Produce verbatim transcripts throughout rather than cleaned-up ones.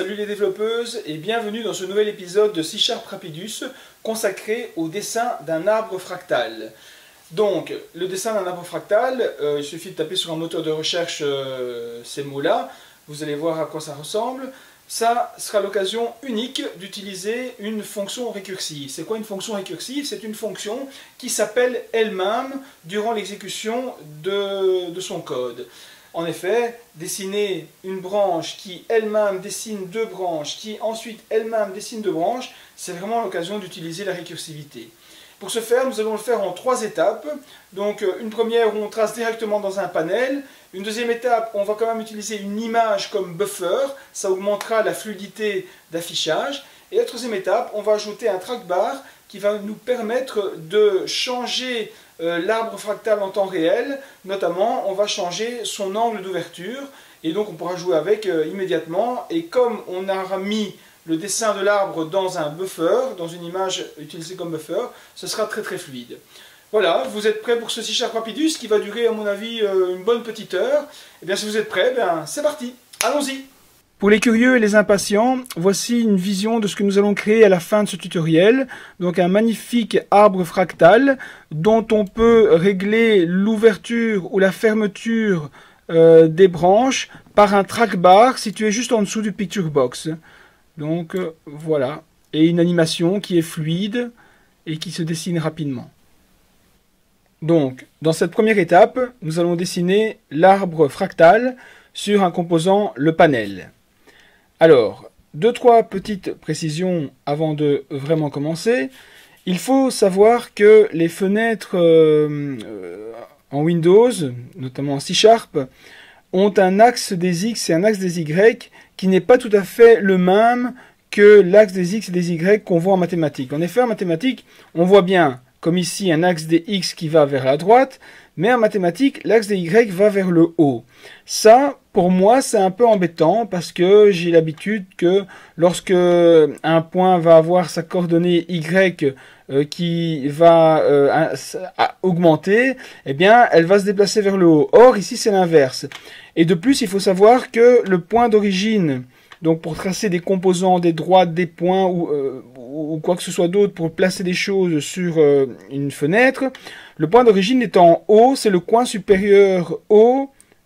salut les développeuses et bienvenue dans ce nouvel épisode de C Sharp Rapidus consacré au dessin d'un arbre fractal. Donc, le dessin d'un arbre fractal, euh, il suffit de taper sur un moteur de recherche euh, ces mots-là, vous allez voir à quoi ça ressemble. Ça sera l'occasion unique d'utiliser une fonction récursive. C'est quoi une fonction récursive? C'est une fonction qui s'appelle elle-même durant l'exécution de, de son code. En effet, dessiner une branche qui elle-même dessine deux branches, qui ensuite elle-même dessine deux branches, c'est vraiment l'occasion d'utiliser la récursivité. Pour ce faire, nous allons le faire en trois étapes. Donc une première où on trace directement dans un panel. Une deuxième étape, on va quand même utiliser une image comme buffer, ça augmentera la fluidité d'affichage. Et la troisième étape, on va ajouter un trackbar qui va nous permettre de changer euh, l'arbre fractal en temps réel. Notamment, on va changer son angle d'ouverture et donc on pourra jouer avec euh, immédiatement. Et comme on aura mis le dessin de l'arbre dans un buffer, dans une image utilisée comme buffer, ce sera très très fluide. Voilà, vous êtes prêts pour ce C Sharp Rapidus qui va durer à mon avis euh, une bonne petite heure. Et bien si vous êtes prêts, ben, c'est parti, allons-y. Pour les curieux et les impatients, voici une vision de ce que nous allons créer à la fin de ce tutoriel. Donc un magnifique arbre fractal dont on peut régler l'ouverture ou la fermeture euh, des branches par un trackbar situé juste en dessous du picture box. Donc euh, voilà, et une animation qui est fluide et qui se dessine rapidement. Donc, dans cette première étape, nous allons dessiner l'arbre fractal sur un composant, le panel. Alors, deux, trois petites précisions avant de vraiment commencer. Il faut savoir que les fenêtres euh, euh, en Windows, notamment en C Sharp, ont un axe des X et un axe des Y qui n'est pas tout à fait le même que l'axe des X et des Y qu'on voit en mathématiques. En effet, en mathématiques, on voit bien, comme ici, un axe des X qui va vers la droite, mais en mathématiques, l'axe des Y va vers le haut. Ça, pour moi, c'est un peu embêtant parce que j'ai l'habitude que lorsque un point va avoir sa coordonnée Y euh, qui va euh, augmenter, eh bien, elle va se déplacer vers le haut. Or, ici, c'est l'inverse. Et de plus, il faut savoir que le point d'origine, donc pour tracer des composants, des droites, des points ou, euh, ou quoi que ce soit d'autre pour placer des choses sur euh, une fenêtre, le point d'origine est en haut, c'est le coin supérieur haut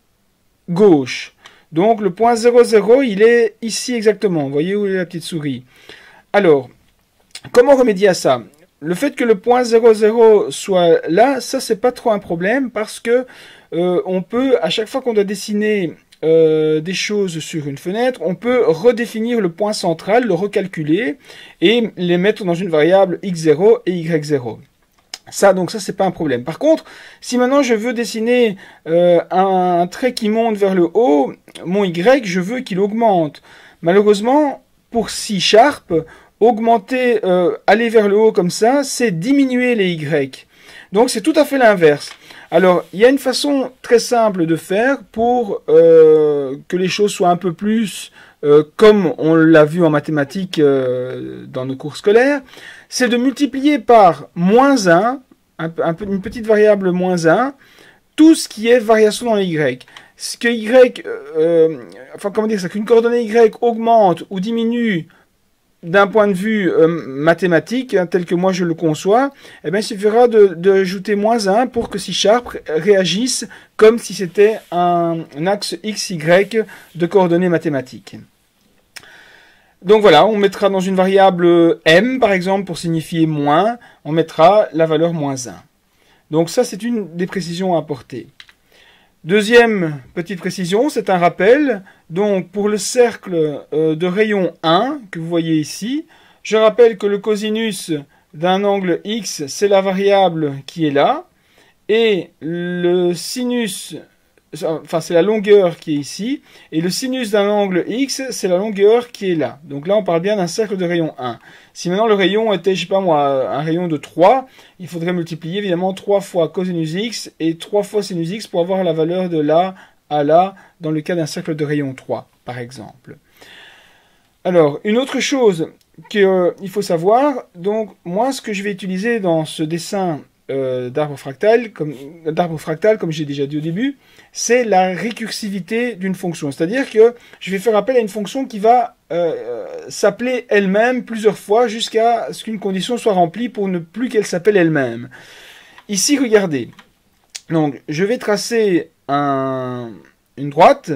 gauche. Donc le point zéro zéro, il est ici exactement. Vous voyez où est la petite souris. Alors, comment remédier à ça? Le fait que le point zéro zéro soit là, ça c'est pas trop un problème parce que euh, on peut, à chaque fois qu'on doit dessiner Euh, des choses sur une fenêtre, on peut redéfinir le point central, le recalculer et les mettre dans une variable x zéro et y zéro. Ça, donc ça, c'est pas un problème. Par contre, si maintenant je veux dessiner euh, un, un trait qui monte vers le haut, mon y, je veux qu'il augmente. Malheureusement, pour C Sharp, augmenter, euh, aller vers le haut comme ça, c'est diminuer les y. Donc c'est tout à fait l'inverse. Alors, il y a une façon très simple de faire pour euh, que les choses soient un peu plus euh, comme on l'a vu en mathématiques euh, dans nos cours scolaires. C'est de multiplier par moins un, un, un, une petite variable moins un, tout ce qui est variation dans les y. Ce que y, euh, enfin comment dire ça, qu'une coordonnée y augmente ou diminue d'un point de vue euh, mathématique, hein, tel que moi je le conçois, eh bien, il suffira d'ajouter moins un pour que C Sharp réagisse comme si c'était un, un axe X Y de coordonnées mathématiques. Donc voilà, on mettra dans une variable M, par exemple, pour signifier moins, on mettra la valeur moins un. Donc ça, c'est une des précisions à apporter. Deuxième petite précision, c'est un rappel. Donc pour le cercle euh, de rayon un, que vous voyez ici, je rappelle que le cosinus d'un angle X, c'est la variable qui est là. Et le sinus, enfin c'est la longueur qui est ici. Et le sinus d'un angle X, c'est la longueur qui est là. Donc là, on parle bien d'un cercle de rayon un. Si maintenant le rayon était, je sais pas moi, un rayon de trois, il faudrait multiplier évidemment trois fois cosinus X et trois fois sinus X pour avoir la valeur de là à là, dans le cas d'un cercle de rayon trois, par exemple. Alors, une autre chose qu'il euh, faut savoir, donc moi ce que je vais utiliser dans ce dessin euh, d'arbre fractal, comme, d'arbre fractal, comme j'ai déjà dit au début, c'est la récursivité d'une fonction. C'est-à-dire que je vais faire appel à une fonction qui va euh, s'appeler elle-même plusieurs fois jusqu'à ce qu'une condition soit remplie pour ne plus qu'elle s'appelle elle-même. Ici, regardez. Donc, je vais tracer un, une droite.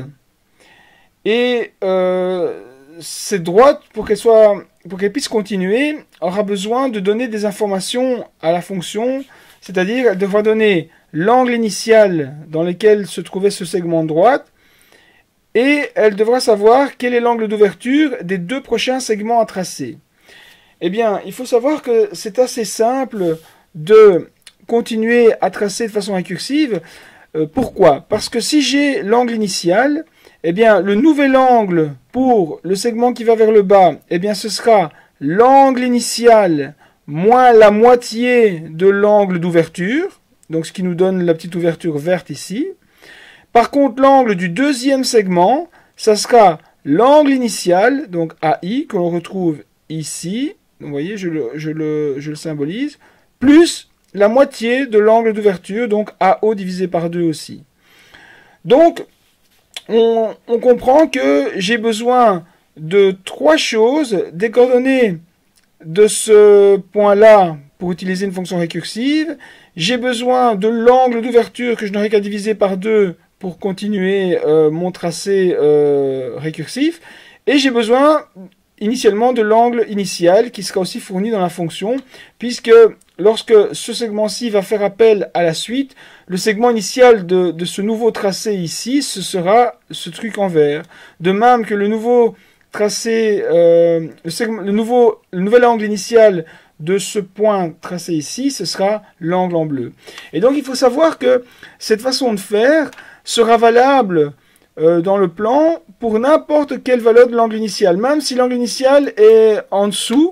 Et euh, cette droite, pour qu'elle soit, pour qu'elle puisse continuer, aura besoin de donner des informations à la fonction. C'est-à-dire, elle devra donner l'angle initial dans lequel se trouvait ce segment de droite. Et elle devra savoir quel est l'angle d'ouverture des deux prochains segments à tracer. Eh bien, il faut savoir que c'est assez simple de continuer à tracer de façon récursive. Euh, pourquoi? Parce que si j'ai l'angle initial, eh bien, le nouvel angle pour le segment qui va vers le bas, eh bien, ce sera l'angle initial moins la moitié de l'angle d'ouverture, donc ce qui nous donne la petite ouverture verte ici. Par contre, l'angle du deuxième segment, ça sera l'angle initial, donc A I, que l'on retrouve ici, vous voyez, je le, je le, je le symbolise, plus la moitié de l'angle d'ouverture, donc A O divisé par deux aussi. Donc, on, on comprend que j'ai besoin de trois choses, des coordonnées de ce point-là pour utiliser une fonction récursive, j'ai besoin de l'angle d'ouverture que je n'aurai qu'à diviser par deux pour continuer euh, mon tracé euh, récursif, et j'ai besoin initialement de l'angle initial qui sera aussi fourni dans la fonction, puisque lorsque ce segment-ci va faire appel à la suite, le segment initial de, de ce nouveau tracé ici, ce sera ce truc en vert. De même que le nouveau tracé, euh, le, segment, le, nouveau, le nouvel angle initial de ce point tracé ici, ce sera l'angle en bleu. Et donc il faut savoir que cette façon de faire sera valable euh, dans le plan pour n'importe quelle valeur de l'angle initial. Même si l'angle initial est en dessous,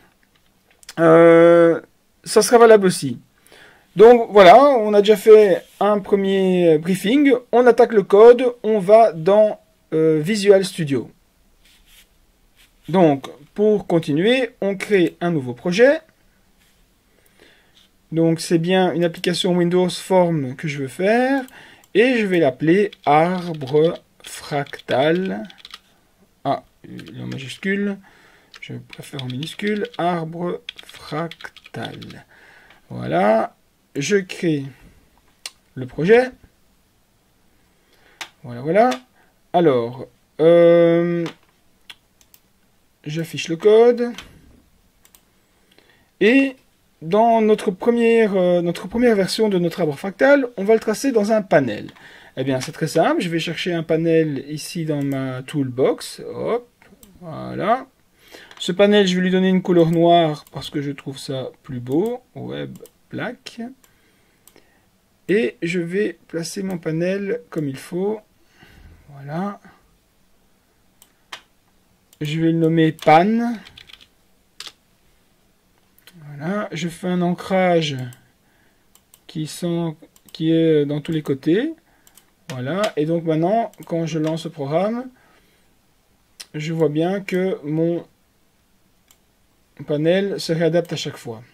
euh, ça sera valable aussi. Donc voilà, on a déjà fait un premier briefing. On attaque le code, on va dans euh, Visual Studio. Donc, pour continuer, on crée un nouveau projet. Donc c'est bien une application Windows Form que je veux faire. Et je vais l'appeler arbre fractal. Ah, il est en majuscule. Je préfère en minuscule. Arbre fractal. Voilà. Je crée le projet. Voilà, voilà. Alors, euh, j'affiche le code. Et dans notre première, euh, notre première version de notre arbre fractal, on va le tracer dans un panel. Eh bien, c'est très simple. Je vais chercher un panel ici dans ma toolbox. Hop, voilà. Ce panel, je vais lui donner une couleur noire parce que je trouve ça plus beau. Web Black. Et je vais placer mon panel comme il faut. Voilà. Je vais le nommer Pan. Voilà. Je fais un ancrage qui, sont, qui est dans tous les côtés. Voilà. Et donc maintenant, quand je lance le programme, je vois bien que mon panel se réadapte à chaque fois.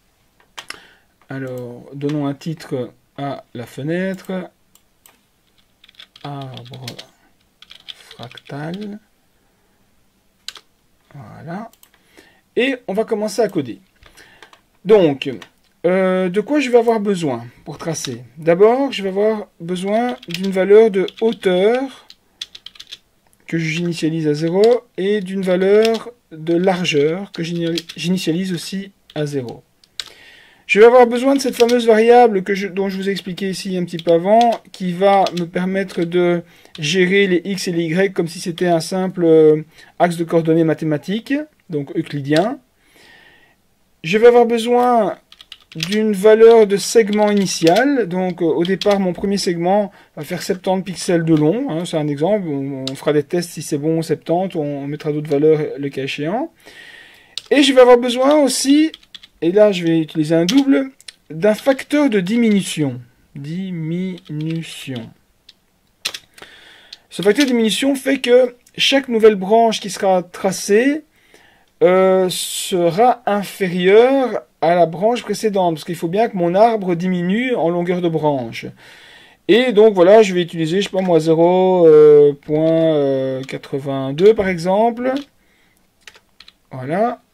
Alors, donnons un titre à la fenêtre. Arbre fractal. Voilà. Et on va commencer à coder. Donc, euh, de quoi je vais avoir besoin pour tracer? D'abord, je vais avoir besoin d'une valeur de hauteur que j'initialise à zéro et d'une valeur de largeur que j'initialise aussi à zéro. Je vais avoir besoin de cette fameuse variable que je, dont je vous ai expliqué ici un petit peu avant, qui va me permettre de gérer les x et les y comme si c'était un simple euh, axe de coordonnées mathématiques, donc euclidien. Je vais avoir besoin d'une valeur de segment initial. Donc euh, au départ, mon premier segment va faire soixante-dix pixels de long. Hein, c'est un exemple. On, on fera des tests si c'est bon soixante-dix. On, on mettra d'autres valeurs le cas échéant. Et je vais avoir besoin aussi, et là je vais utiliser un double, d'un facteur de diminution. Diminution. Ce facteur de diminution fait que chaque nouvelle branche qui sera tracée euh, sera inférieure à la branche précédente, parce qu'il faut bien que mon arbre diminue en longueur de branche. Et donc voilà, je vais utiliser, je sais pas moi, zéro virgule quatre-vingt-deux par exemple. Voilà.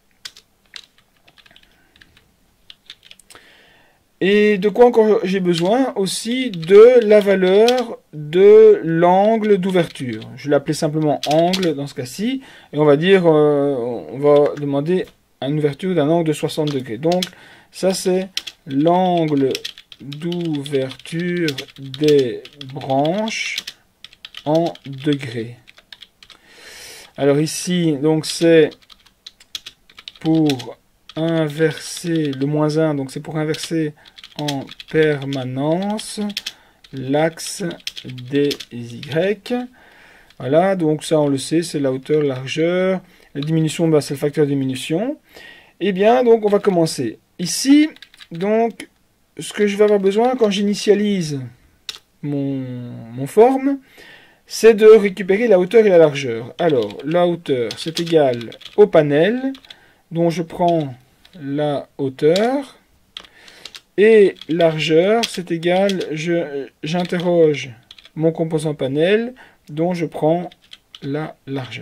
Et de quoi encore j'ai besoin? Aussi de la valeur de l'angle d'ouverture. Je vais l'appeler simplement angle dans ce cas-ci. Et on va dire, euh, on va demander une ouverture d'un angle de soixante degrés. Donc ça c'est l'angle d'ouverture des branches en degrés. Alors ici, donc c'est pour inverser le moins un, donc c'est pour inverser en permanence l'axe des Y. Voilà, donc ça on le sait, c'est la hauteur, la largeur. La diminution, bah, c'est le facteur de diminution. Et bien, donc on va commencer. Ici, donc, ce que je vais avoir besoin quand j'initialise mon, mon forme, c'est de récupérer la hauteur et la largeur. Alors, la hauteur, c'est égal au panel, dont je prends la hauteur, et largeur, c'est égal, j'interroge mon composant panel, dont je prends la largeur.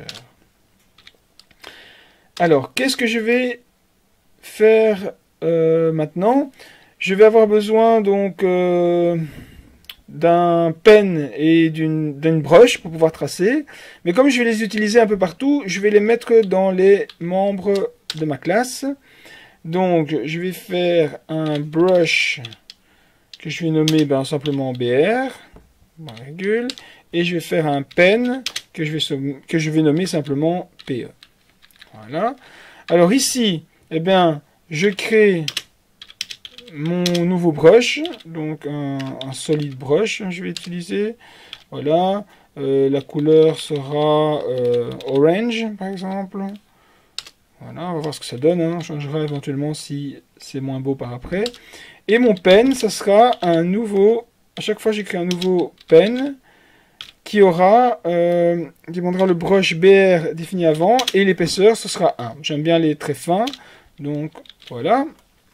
Alors, qu'est-ce que je vais faire euh, maintenant? Je vais avoir besoin donc euh, d'un pen et d'une brush pour pouvoir tracer. Mais comme je vais les utiliser un peu partout, je vais les mettre dans les membres de ma classe. Donc, je vais faire un brush que je vais nommer ben, simplement B R, virgule, et je vais faire un pen que je vais, que je vais nommer simplement P E. Voilà. Alors ici, eh bien, je crée mon nouveau brush, donc un, un solide brush, je vais utiliser. Voilà. Euh, la couleur sera euh, orange, par exemple. Voilà, on va voir ce que ça donne. Hein. On changera éventuellement si c'est moins beau par après. Et mon pen, ça sera un nouveau. À chaque fois, j'écris un nouveau pen qui aura, euh, qui demandera le brush B R défini avant et l'épaisseur, ce sera un. J'aime bien les traits fins, donc voilà.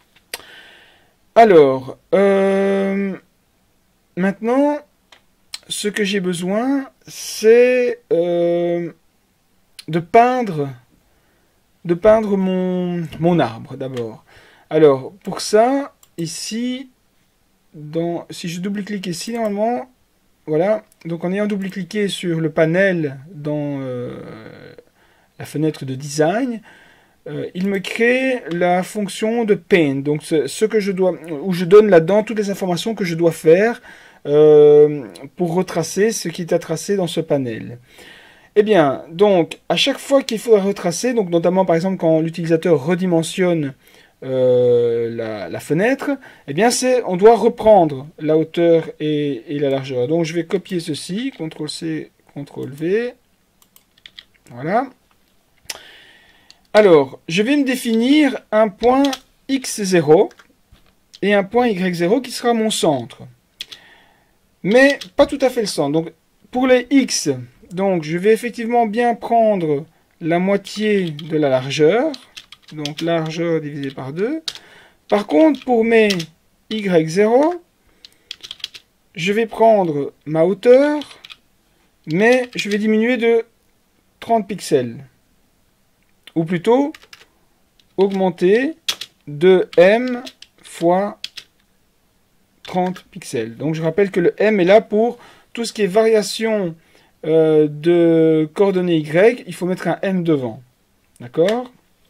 Alors, euh, maintenant, ce que j'ai besoin, c'est euh, de peindre. de peindre mon, mon arbre d'abord. Alors, pour ça, ici, dans, si je double-clique ici, normalement, voilà, donc en ayant double-cliqué sur le panel dans euh, la fenêtre de design, euh, il me crée la fonction de paint, donc ce, ce que je dois, où je donne là-dedans toutes les informations que je dois faire euh, pour retracer ce qui est à tracer dans ce panel. Eh bien, donc, à chaque fois qu'il faudra retracer, donc notamment par exemple quand l'utilisateur redimensionne euh, la, la fenêtre, eh bien, c'est, on doit reprendre la hauteur et, et la largeur. Donc, je vais copier ceci, contrôle C, contrôle V. Voilà. Alors, je vais me définir un point X zéro et un point Y zéro qui sera mon centre. Mais pas tout à fait le centre. Donc, pour les X... Donc, je vais effectivement bien prendre la moitié de la largeur. Donc, largeur divisé par deux. Par contre, pour mes Y zéro, je vais prendre ma hauteur, mais je vais diminuer de trente pixels. Ou plutôt, augmenter de M fois trente pixels. Donc, je rappelle que le M est là pour tout ce qui est variation Euh, de coordonnées Y, il faut mettre un M devant. D'accord?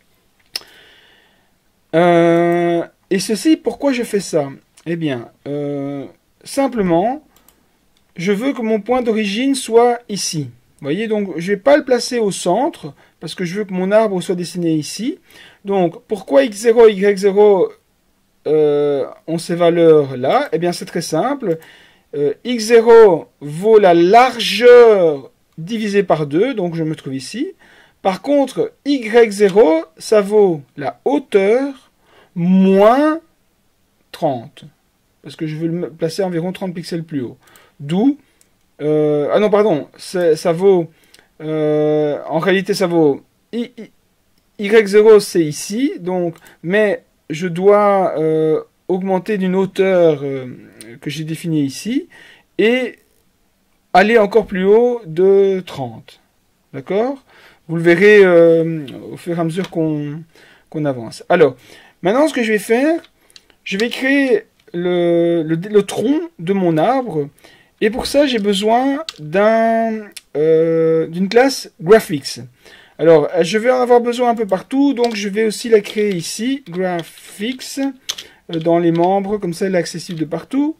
euh, Et ceci, pourquoi je fais ça? Eh bien, euh, simplement, je veux que mon point d'origine soit ici. Vous voyez, donc je ne vais pas le placer au centre, parce que je veux que mon arbre soit dessiné ici. Donc, pourquoi X zéro et Y zéro euh, ont ces valeurs là? Eh bien, c'est très simple. Euh, X zéro vaut la largeur divisée par deux, donc je me trouve ici. Par contre, Y zéro, ça vaut la hauteur moins trente. Parce que je veux le placer environ trente pixels plus haut. D'où... Euh, ah non, pardon, ça vaut... Euh, en réalité, ça vaut... Y zéro, c'est ici, donc, mais je dois euh, augmenter d'une hauteur euh, que j'ai définie ici et aller encore plus haut de trente. D'accord? Vous le verrez euh, au fur et à mesure qu'on qu'on avance. Alors, maintenant ce que je vais faire, je vais créer le, le, le tronc de mon arbre. Et pour ça, j'ai besoin d'un euh, d'une classe Graphics. Alors, je vais en avoir besoin un peu partout, donc je vais aussi la créer ici, Graphics, euh, dans les membres, comme ça elle est accessible de partout.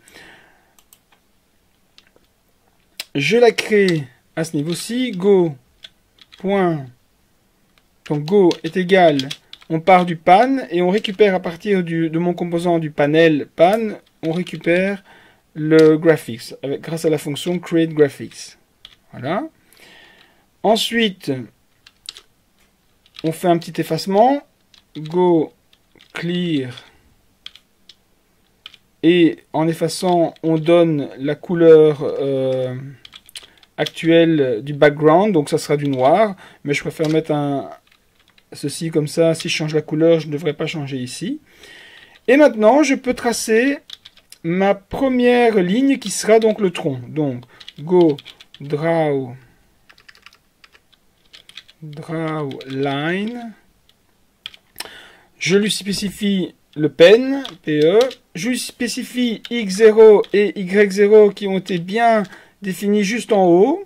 Je la crée à ce niveau-ci, Go, point, donc Go est égal, on part du pan, et on récupère à partir du, de mon composant du panel pan, on récupère le graphics, avec, grâce à la fonction createGraphics. Voilà. Ensuite, on fait un petit effacement, Go clear, et en effaçant, on donne la couleur euh, actuelle du background, donc ça sera du noir, mais je préfère mettre un, ceci comme ça, si je change la couleur, je ne devrais pas changer ici. Et maintenant, je peux tracer ma première ligne qui sera donc le tronc. Donc, Go draw, draw line. Je lui spécifie le pen, P E. Je lui spécifie X zéro et Y zéro qui ont été bien définis juste en haut.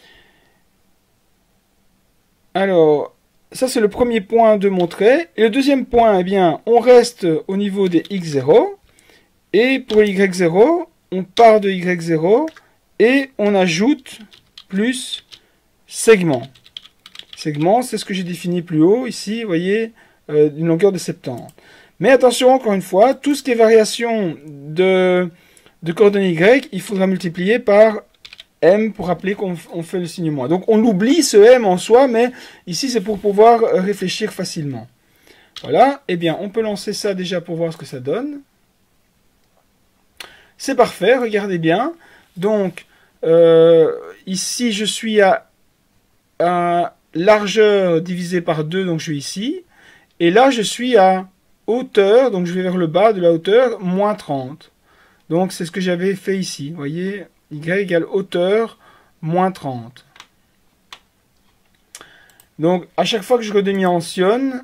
Alors, ça c'est le premier point de mon trait. Et le deuxième point, eh bien, on reste au niveau des X zéro. Et pour Y zéro, on part de Y zéro et on ajoute plus segment. Segment, c'est ce que j'ai défini plus haut, ici, vous voyez, euh, une longueur de soixante-dix. Mais attention, encore une fois, tout ce qui est variation de, de coordonnées Y, il faudra multiplier par M pour rappeler qu'on on fait le signe moins. Donc on oublie ce M en soi, mais ici c'est pour pouvoir réfléchir facilement. Voilà, eh bien on peut lancer ça déjà pour voir ce que ça donne. C'est parfait, regardez bien. Donc, euh, ici, je suis à, à largeur divisée par deux, donc je suis ici. Et là, je suis à hauteur, donc je vais vers le bas de la hauteur, moins trente. Donc, c'est ce que j'avais fait ici. Vous voyez, Y égale hauteur, moins trente. Donc, à chaque fois que je redimensionne,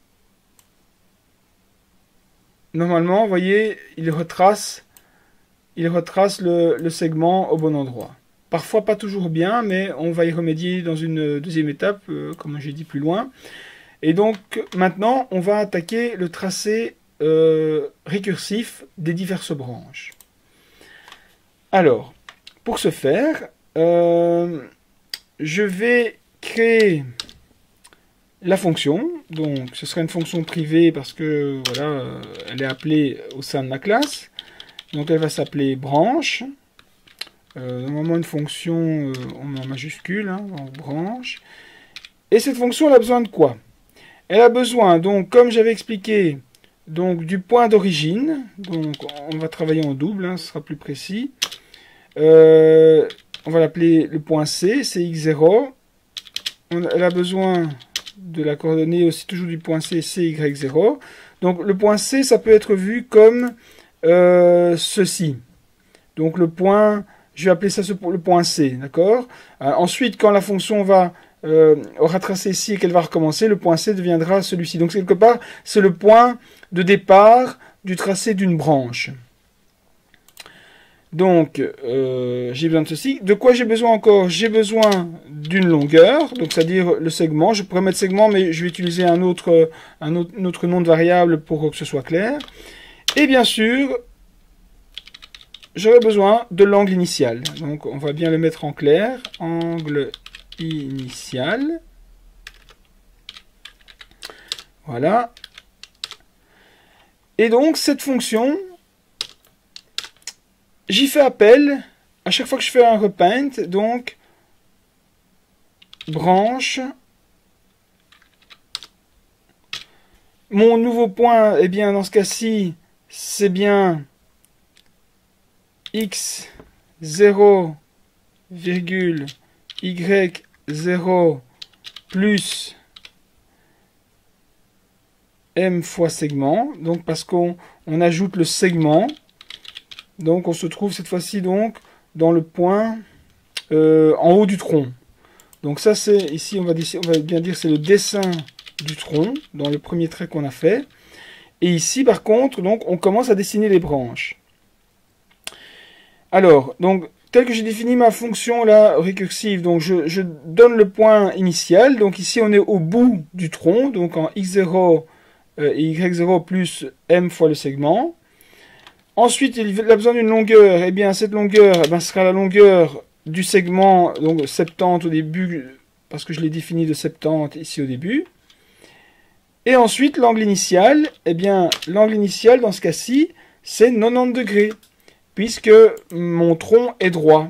normalement, vous voyez, il retrace... il retrace le, le segment au bon endroit. Parfois pas toujours bien, mais on va y remédier dans une deuxième étape, euh, comme j'ai dit plus loin. Et donc maintenant, on va attaquer le tracé euh, récursif des diverses branches. Alors, pour ce faire, euh, je vais créer la fonction. Donc ce sera une fonction privée parce que voilà, euh, elle est appelée au sein de ma classe. Donc elle va s'appeler branche. Euh, normalement une fonction euh, on met en majuscule, hein, en branche. Et cette fonction elle a besoin de quoi? Elle a besoin, donc comme j'avais expliqué, donc du point d'origine. Donc on va travailler en double, hein, ce sera plus précis. Euh, on va l'appeler le point C, c'est X zéro. On, elle a besoin de la coordonnée aussi toujours du point C, c'est Y zéro. Donc le point C, ça peut être vu comme Euh, ceci. Donc le point, je vais appeler ça ce, le point C, d'accord. euh, Ensuite, quand la fonction va euh, aura tracé ici et qu'elle va recommencer, le point C deviendra celui-ci. Donc quelque part, c'est le point de départ du tracé d'une branche. Donc, euh, j'ai besoin de ceci. De quoi j'ai besoin encore? J'ai besoin d'une longueur, donc c'est-à-dire le segment. Je pourrais mettre segment, mais je vais utiliser un autre, un autre, un autre nom de variable pour que ce soit clair. Et bien sûr, j'aurai besoin de l'angle initial. Donc on va bien le mettre en clair. Angle initial. Voilà. Et donc cette fonction, j'y fais appel à chaque fois que je fais un repaint. Donc branche. Mon nouveau point, eh bien dans ce cas-ci, c'est bien x zéro, y zéro plus m fois segment, donc parce qu'on on ajoute le segment, donc on se trouve cette fois-ci donc dans le point euh, en haut du tronc. Donc ça c'est, ici on va, on va bien dire c'est le dessin du tronc, dans le premier trait qu'on a fait. Et ici par contre, donc on commence à dessiner les branches. Alors, donc tel que j'ai défini ma fonction là récursive, donc je, je donne le point initial, donc ici on est au bout du tronc, donc en x zéro euh, et y zéro plus m fois le segment. Ensuite il a besoin d'une longueur, et bien cette longueur eh bien, sera la longueur du segment, donc soixante-dix au début, parce que je l'ai défini de soixante-dix ici au début. Et ensuite l'angle initial, eh bien l'angle initial dans ce cas-ci, c'est quatre-vingt-dix degrés, puisque mon tronc est droit.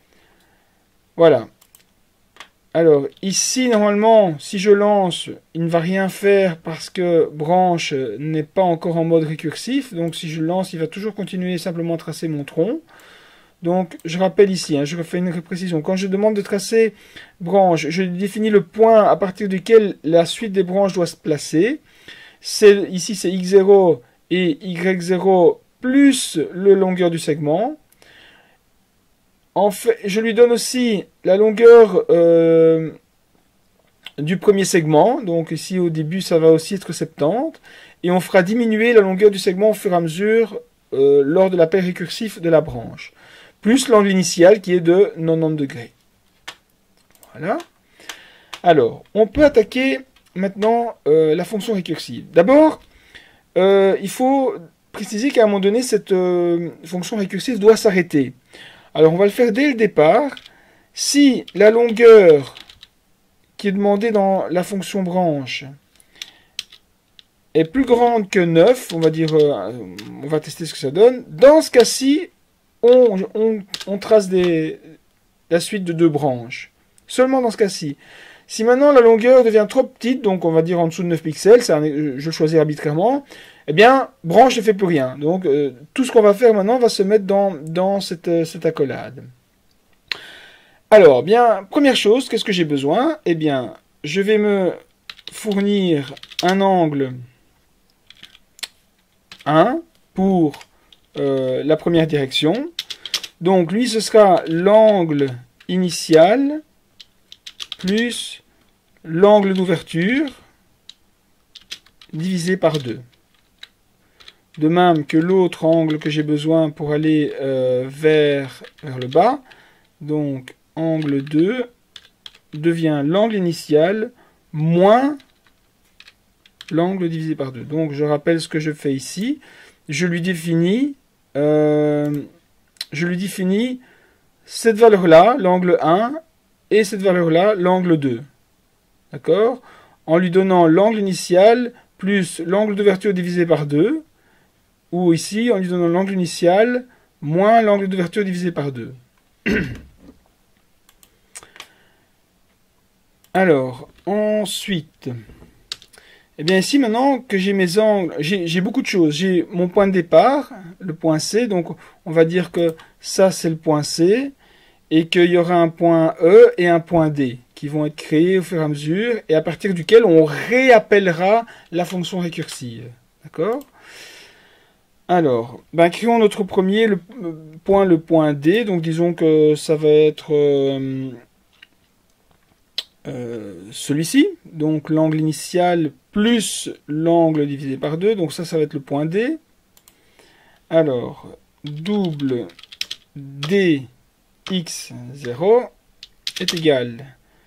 Voilà. Alors ici normalement, si je lance, il ne va rien faire parce que branche n'est pas encore en mode récursif. Donc si je lance, il va toujours continuer simplement à tracer mon tronc. Donc, je rappelle ici, hein, je refais une précision. Quand je demande de tracer branche, je définis le point à partir duquel la suite des branches doit se placer. Ici, c'est x zéro et y zéro plus la longueur du segment. En fait, je lui donne aussi la longueur euh, du premier segment. Donc ici, au début, ça va aussi être soixante-dix. Et on fera diminuer la longueur du segment au fur et à mesure euh, lors de l'appel récursif de la branche. Plus l'angle initial qui est de quatre-vingt-dix degrés. Voilà. Alors, on peut attaquer maintenant euh, la fonction récursive. D'abord, euh, il faut préciser qu'à un moment donné, cette euh, fonction récursive doit s'arrêter. Alors, on va le faire dès le départ. Si la longueur qui est demandée dans la fonction branche est plus grande que neuf, on va dire, euh, on va tester ce que ça donne. Dans ce cas-ci, On, on, on trace des, la suite de deux branches. Seulement dans ce cas-ci. Si maintenant la longueur devient trop petite, donc on va dire en dessous de neuf pixels, ça, je le choisis arbitrairement, eh bien, branche ne fait plus rien. Donc euh, tout ce qu'on va faire maintenant va se mettre dans, dans cette, cette accolade. Alors, bien, première chose, qu'est-ce que j'ai besoin? Eh bien, je vais me fournir un angle un pour Euh, la première direction. Donc lui ce sera l'angle initial plus l'angle d'ouverture divisé par deux. De même que l'autre angle que j'ai besoin pour aller euh, vers, vers le bas. Donc angle deux devient l'angle initial moins l'angle divisé par deux. Donc je rappelle ce que je fais ici. Je lui définis Euh, je lui définis cette valeur-là, l'angle un, et cette valeur-là, l'angle deux. D'accord? En lui donnant l'angle initial plus l'angle d'ouverture divisé par deux, ou ici, en lui donnant l'angle initial moins l'angle d'ouverture divisé par deux. Alors, ensuite... Eh bien ici maintenant que j'ai mes angles, j'ai beaucoup de choses. J'ai mon point de départ, le point C, donc on va dire que ça c'est le point C, et qu'il y aura un point E et un point D qui vont être créés au fur et à mesure, et à partir duquel on réappellera la fonction récursive. D'accord? Alors, ben, créons notre premier le, point, le point D, donc disons que ça va être... Euh, Euh, celui-ci, donc l'angle initial plus l'angle divisé par deux, donc ça, ça va être le point D. Alors, double D x zéro est égal.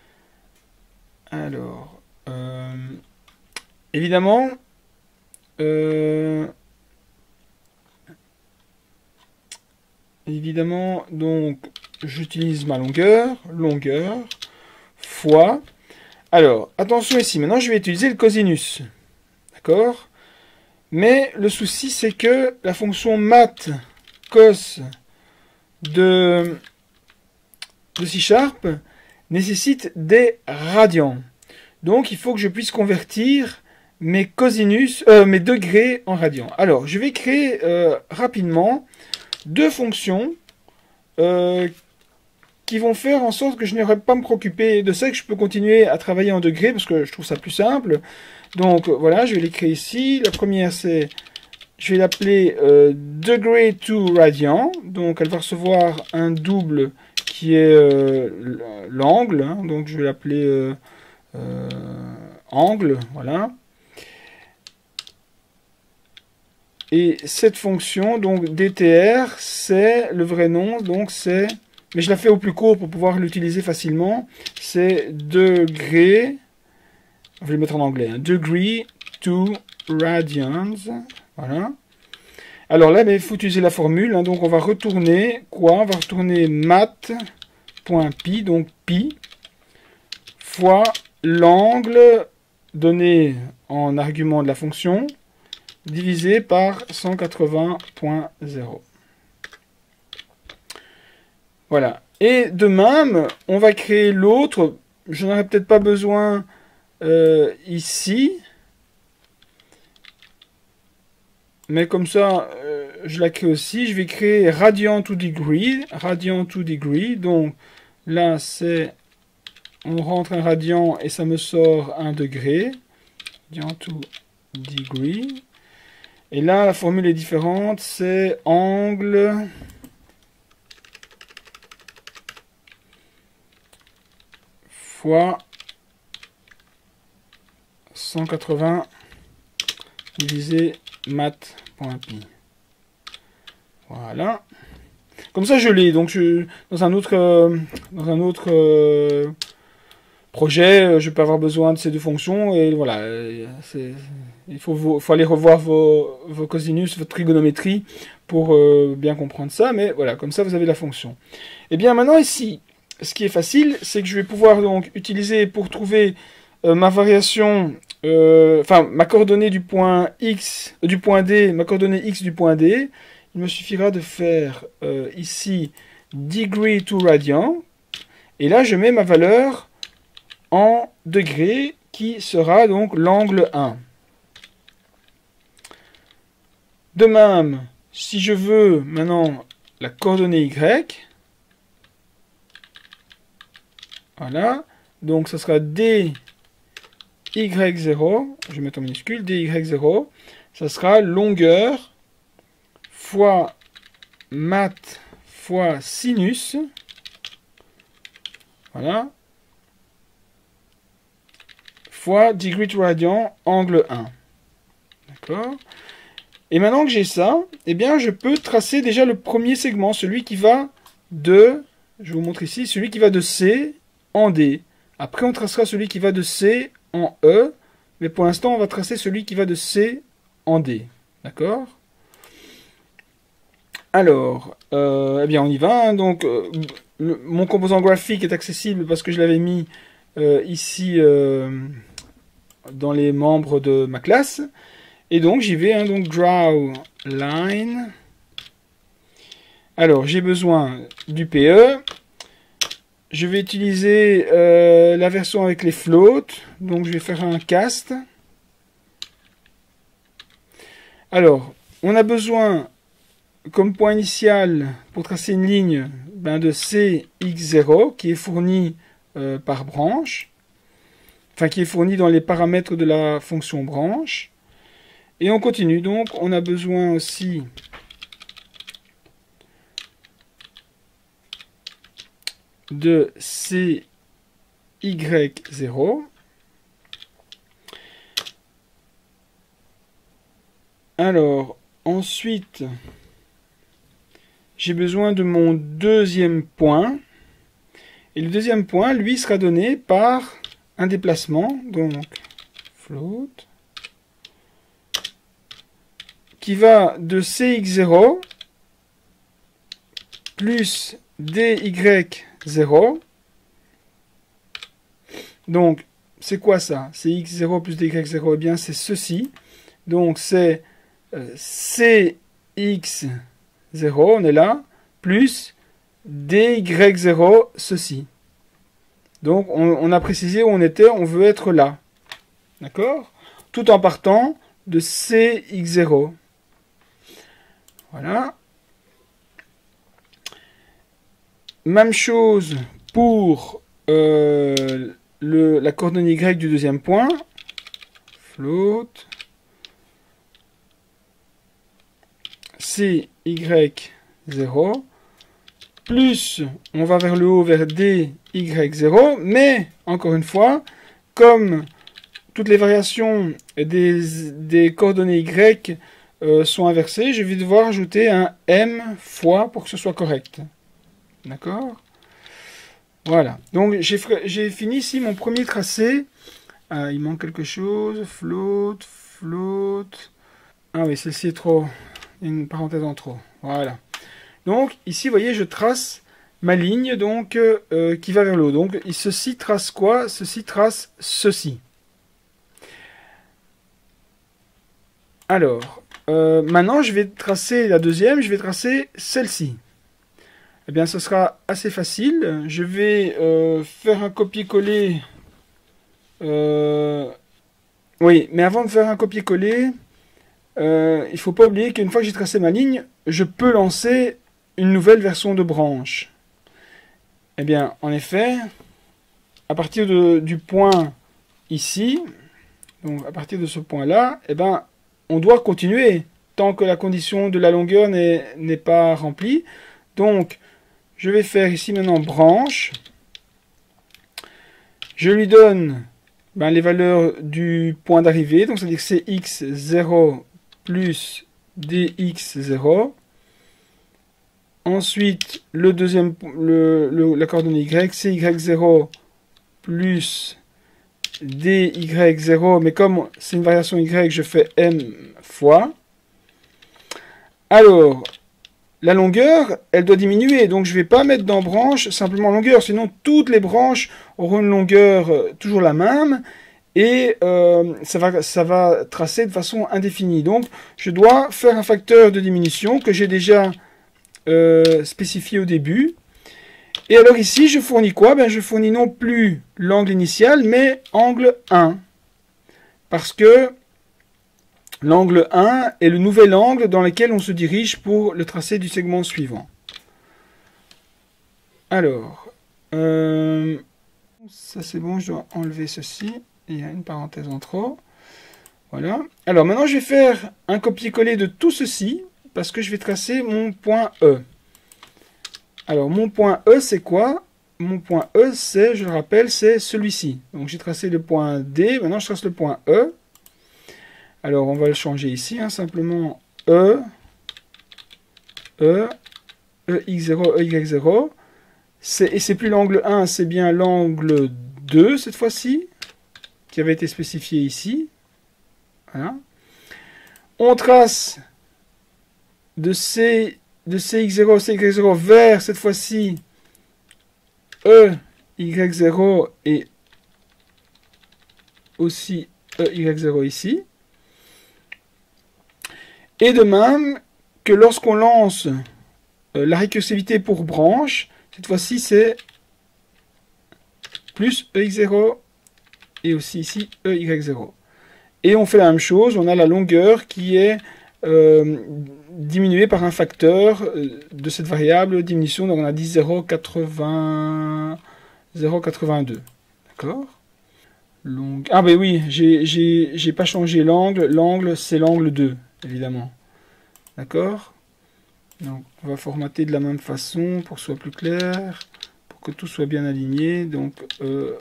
Alors, euh, évidemment, euh, évidemment, donc, j'utilise ma longueur, longueur, fois. Alors, attention ici, maintenant je vais utiliser le cosinus. D'accord? Mais le souci, c'est que la fonction mat cos de, de C Sharp nécessite des radians. Donc, il faut que je puisse convertir mes cosinus, euh, mes degrés en radians. Alors, je vais créer euh, rapidement deux fonctions euh, qui vont faire en sorte que je n'aurai pas à me préoccuper de ça, que je peux continuer à travailler en degrés, parce que je trouve ça plus simple. Donc voilà, je vais les créer ici. La première, c'est, je vais l'appeler euh, degree to radian. Donc elle va recevoir un double qui est euh, l'angle. Hein. Donc je vais l'appeler euh, euh, angle, voilà. Et cette fonction, donc D T R, c'est le vrai nom, donc c'est, mais je la fais au plus court pour pouvoir l'utiliser facilement, c'est degré, je vais le mettre en anglais, hein, degree to radians, voilà. Alors là, il faut utiliser la formule, hein, donc on va retourner, quoi? On va retourner math.pi, donc pi, fois l'angle donné en argument de la fonction, divisé par cent quatre-vingts virgule zéro. Voilà. Et de même, on va créer l'autre. Je n'aurai peut-être pas besoin euh, ici. Mais comme ça, euh, je la crée aussi. Je vais créer radian to degree. Radian to degree. Donc là, c'est... On rentre un radian et ça me sort un degré. Radian to degree. Et là, la formule est différente, c'est angle fois cent quatre-vingts divisé math.pi. Voilà. Comme ça, je l'ai. Donc, je, dans un autre, euh, dans un autre euh, projet, je peux avoir besoin de ces deux fonctions. Et voilà, c'est... Il faut, faut aller revoir vos, vos cosinus, votre trigonométrie pour euh, bien comprendre ça. Mais voilà, comme ça, vous avez la fonction. Et bien maintenant, ici, ce qui est facile, c'est que je vais pouvoir donc utiliser pour trouver euh, ma variation, euh, enfin, ma coordonnée du point X, euh, du point D, ma coordonnée X du point D. Il me suffira de faire euh, ici degree to radian. Et là, je mets ma valeur en degrés qui sera donc l'angle un. De même, si je veux maintenant la coordonnée Y, voilà, donc ça sera D Y zéro, je vais mettre en minuscule, D Y zéro, ça sera longueur fois math fois sinus, voilà, fois degree to radian, angle un. D'accord ? Et maintenant que j'ai ça, eh bien, je peux tracer déjà le premier segment, celui qui va de, je vous montre ici, celui qui va de C en D. Après, on tracera celui qui va de C en E, mais pour l'instant, on va tracer celui qui va de C en D. D'accord? Alors, euh, eh bien, on y va. Hein. Donc, euh, le, mon composant graphique est accessible parce que je l'avais mis euh, ici euh, dans les membres de ma classe. Et donc, j'y vais, hein, donc draw line. Alors, j'ai besoin du P E. Je vais utiliser euh, la version avec les floats. Donc, je vais faire un cast. Alors, on a besoin, comme point initial, pour tracer une ligne, ben, de C X zéro, qui est fourni euh, par branche. Enfin, qui est fourni dans les paramètres de la fonction branche. Et on continue, donc on a besoin aussi de C Y zéro. Alors, ensuite, j'ai besoin de mon deuxième point. Et le deuxième point, lui, sera donné par un déplacement, donc float, qui va de C X zéro plus D Y zéro. Donc, c'est quoi ça? C X zéro plus D Y zéro, eh bien, c'est ceci. Donc, c'est euh, C X zéro, on est là, plus D Y zéro, ceci. Donc, on, on a précisé où on était, on veut être là. D'accord? Tout en partant de C X zéro. Voilà. même chose pour euh, le, la coordonnée Y du deuxième point. Float. C, Y, zéro. Plus, on va vers le haut, vers D, Y, zéro. Mais, encore une fois, comme toutes les variations des, des coordonnées Y euh, sont inversées, je vais devoir ajouter un M fois pour que ce soit correct. D'accord? Voilà. Donc, j'ai fini ici mon premier tracé. Ah, il manque quelque chose. Float, float. Ah oui, celle-ci est trop... Il y a une parenthèse en trop. Voilà. Donc, ici, vous voyez, je trace ma ligne donc euh, qui va vers le haut. Donc, ceci trace quoi? Ceci trace ceci. Alors, euh, maintenant, je vais tracer la deuxième. Je vais tracer celle-ci. Eh bien, ce sera assez facile. Je vais euh, faire un copier-coller. Euh... Oui, mais avant de faire un copier-coller, euh, il ne faut pas oublier qu'une fois que j'ai tracé ma ligne, je peux lancer une nouvelle version de branche. Eh bien, en effet, à partir de, du point ici, donc à partir de ce point-là, eh ben, on doit continuer tant que la condition de la longueur n'est pas remplie. Donc, je vais faire ici maintenant branche. Je lui donne ben, les valeurs du point d'arrivée, donc c'est-à-dire C X zéro plus D X zéro. Ensuite, le deuxième, le, le, la coordonnée Y, C Y zéro plus D Y zéro, mais comme c'est une variation Y, je fais M fois. Alors, la longueur, elle doit diminuer, donc je ne vais pas mettre dans branche simplement longueur, sinon toutes les branches auront une longueur euh, toujours la même, et euh, ça, va, ça va tracer de façon indéfinie. Donc, je dois faire un facteur de diminution que j'ai déjà euh, spécifié au début. Et alors ici, je fournis quoi? Ben, je fournis non plus l'angle initial, mais angle un. Parce que l'angle un est le nouvel angle dans lequel on se dirige pour le tracé du segment suivant. Alors, euh, ça c'est bon, je dois enlever ceci. Il y a une parenthèse en trop. Voilà. Alors maintenant, je vais faire un copier-coller de tout ceci, parce que je vais tracer mon point E. Alors, mon point E, c'est quoi? Mon point E, c'est, je le rappelle, c'est celui-ci. Donc, j'ai tracé le point D. Maintenant, je trace le point E. Alors, on va le changer ici. Hein, simplement E, E, E X zéro, E Y zéro. Et c'est plus l'angle un, c'est bien l'angle deux, cette fois-ci, qui avait été spécifié ici. Voilà. On trace de C... de C X zéro, C Y zéro vers, cette fois-ci, E, Y zéro et aussi E, Y zéro ici. Et de même que lorsqu'on lance euh, la récursivité pour branche, cette fois-ci c'est plus E X zéro et aussi ici E, Y zéro. Et on fait la même chose, on a la longueur qui est euh, diminuée par un facteur de cette variable diminution, donc on a dit zéro virgule quatre-vingts, zéro virgule quatre-vingt-deux. D'accord? Long... Ah ben oui, j'ai pas changé l'angle, l'angle c'est l'angle deux, évidemment. D'accord? Donc on va formater de la même façon pour que ce soit plus clair, pour que tout soit bien aligné. Donc euh,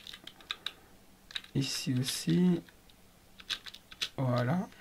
ici aussi. Voilà.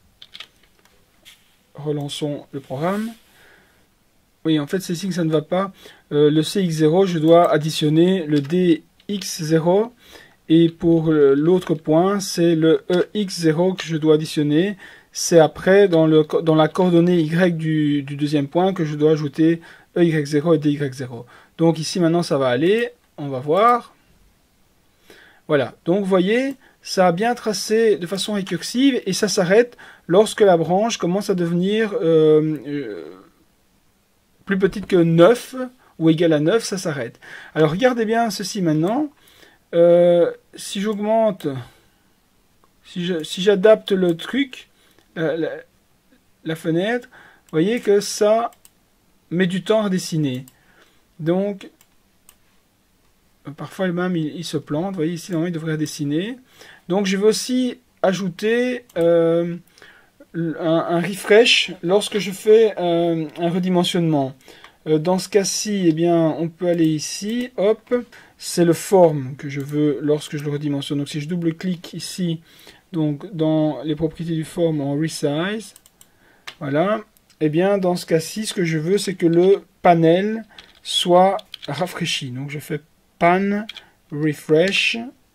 Relançons le programme. Oui, en fait, c'est ici que ça ne va pas. Euh, le C X zéro, je dois additionner le D X zéro. Et pour l'autre point, c'est le E X zéro que je dois additionner. C'est après, dans, le, dans la coordonnée Y du, du deuxième point, que je dois ajouter E Y zéro et D Y zéro. Donc ici, maintenant, ça va aller. On va voir. Voilà. Donc, vous voyez, ça a bien tracé de façon récursive et ça s'arrête lorsque la branche commence à devenir euh, euh, plus petite que neuf ou égale à neuf, ça s'arrête. Alors, regardez bien ceci maintenant. Euh, si j'augmente, si j'adapte si le truc, la, la, la fenêtre, vous voyez que ça met du temps à dessiner. Donc, euh, parfois même il, il se plante. Vous voyez ici, normalement il devrait dessiner. Donc je vais aussi ajouter euh, un, un refresh lorsque je fais euh, un redimensionnement. Euh, dans ce cas-ci, eh bien, on peut aller ici, hop, c'est le forme que je veux lorsque je le redimensionne. Donc si je double-clique ici, donc dans les propriétés du forme en resize, voilà, eh bien dans ce cas-ci, ce que je veux, c'est que le panel soit rafraîchi. Donc je fais pan refresh.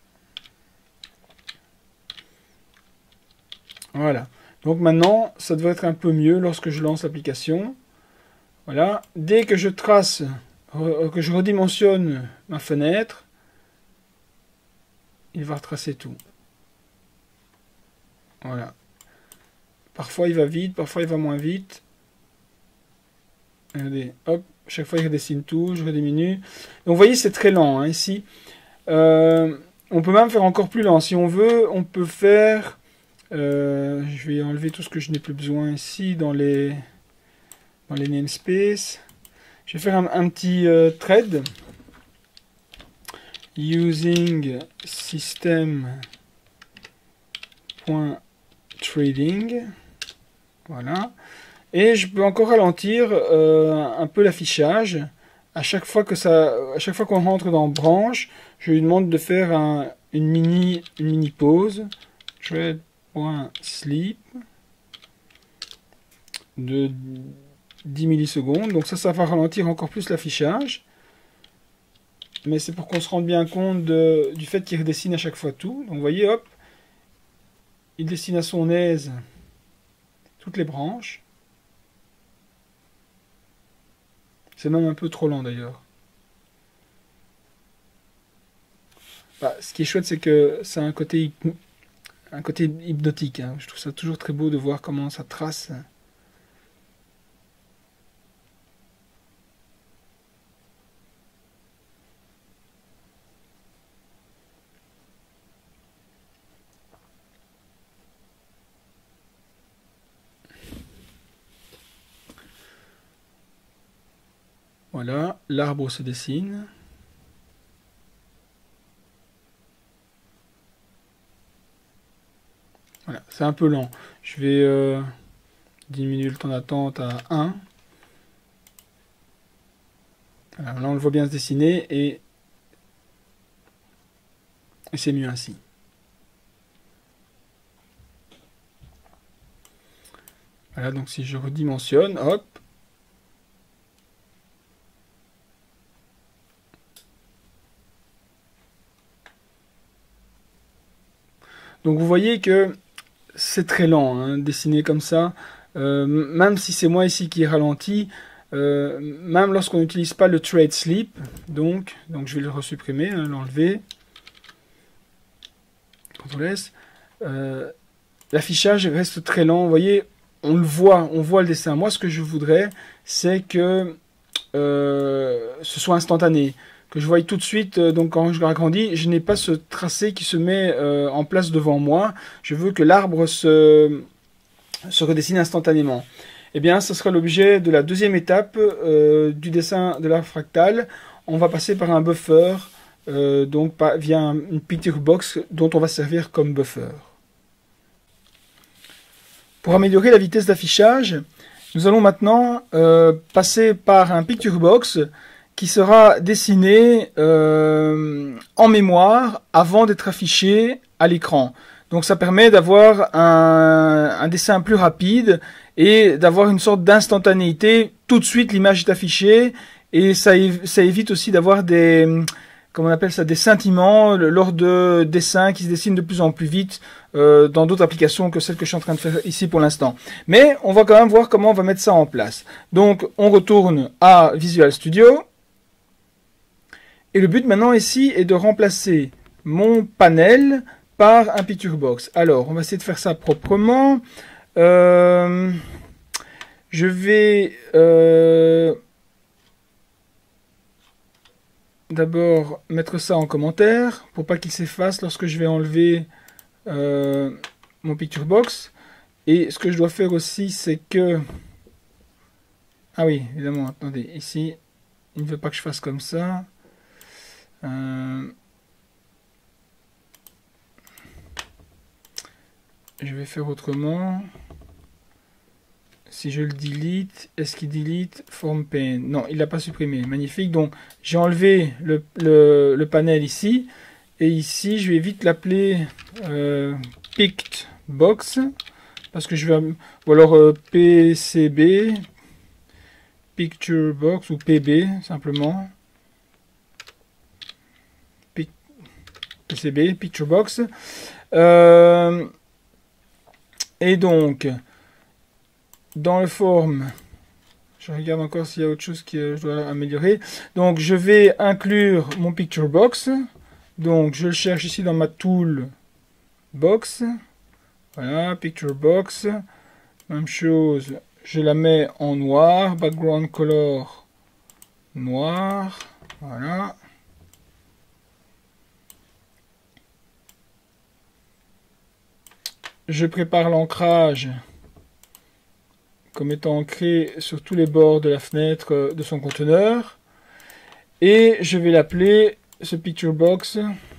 Voilà. Donc maintenant, ça devrait être un peu mieux lorsque je lance l'application. Voilà. Dès que je trace, que je redimensionne ma fenêtre, il va retracer tout. Voilà. Parfois il va vite, parfois il va moins vite. Regardez, hop, chaque fois il redessine tout, je rediminue. Donc vous voyez, c'est très lent hein, ici. Euh, on peut même faire encore plus lent. Si on veut, on peut faire... Euh, je vais enlever tout ce que je n'ai plus besoin ici dans les, dans les namespaces. Je vais faire un, un petit euh, thread. Using system.trading. Voilà. Et je peux encore ralentir euh, un peu l'affichage. À chaque fois que ça, à chaque fois qu'on rentre dans branche, je lui demande de faire un, une mini, une mini pause. Thread.sleep de dix millisecondes. Donc ça, ça va ralentir encore plus l'affichage. Mais c'est pour qu'on se rende bien compte de, du fait qu'il redessine à chaque fois tout. Donc vous voyez, hop, il dessine à son aise toutes les branches. C'est même un peu trop lent d'ailleurs. Bah, ce qui est chouette, c'est que ça a un côté, un côté hypnotique. Hein. Je trouve ça toujours très beau de voir comment ça trace. Voilà, l'arbre se dessine. Voilà, c'est un peu lent. Je vais euh, diminuer le temps d'attente à un. Voilà, là, on le voit bien se dessiner et, et c'est mieux ainsi. Voilà, donc si je redimensionne, hop. Donc vous voyez que c'est très lent, hein, dessiner comme ça. Euh, même si c'est moi ici qui ralentis, euh, même lorsqu'on n'utilise pas le trade sleep, donc, donc je vais le resupprimer, hein, l'enlever. Quand on laisse, euh, l'affichage reste très lent. Vous voyez, on le voit, on voit le dessin. Moi, ce que je voudrais, c'est que euh, ce soit instantané. Que je voie tout de suite, euh, donc quand je l'agrandis, je n'ai pas ce tracé qui se met euh, en place devant moi. Je veux que l'arbre se, se redessine instantanément. Eh bien, ce sera l'objet de la deuxième étape euh, du dessin de l'arbre fractal. On va passer par un buffer, euh, donc par, via un, une picture box dont on va servir comme buffer. Pour améliorer la vitesse d'affichage, nous allons maintenant euh, passer par un picture box qui sera dessiné euh, en mémoire avant d'être affiché à l'écran. Donc ça permet d'avoir un, un dessin plus rapide et d'avoir une sorte d'instantanéité. Tout de suite l'image est affichée et ça, ça évite aussi d'avoir des, comment on appelle ça, des scintillements lors de dessins qui se dessinent de plus en plus vite euh, dans d'autres applications que celles que je suis en train de faire ici pour l'instant. Mais on va quand même voir comment on va mettre ça en place. Donc on retourne à Visual Studio. Et le but maintenant ici est de remplacer mon panel par un picture box. Alors, on va essayer de faire ça proprement. Euh, je vais euh, d'abord mettre ça en commentaire pour pas qu'il s'efface lorsque je vais enlever euh, mon picture box. Et ce que je dois faire aussi, c'est que... Ah oui, évidemment, attendez, ici... il ne veut pas que je fasse comme ça. Euh, je vais faire autrement. Si je le delete, est-ce qu'il delete Form Pane? Non, il l'a pas supprimé. Magnifique. Donc, j'ai enlevé le, le, le panel ici. Et ici, je vais vite l'appeler euh, Pict Box. Parce que je vais... Ou alors euh, P C B. Picture Box ou P B, simplement. P C B, Picture Box. Euh, et donc... Dans le form, je regarde encore s'il y a autre chose que je dois améliorer. Donc, je vais inclure mon picture box. Donc, je le cherche ici dans ma tool box. Voilà, picture box. Même chose, je la mets en noir. Background color noir. Voilà. Je prépare l'ancrage comme étant ancré sur tous les bords de la fenêtre de son conteneur. Et je vais l'appeler, ce picture box,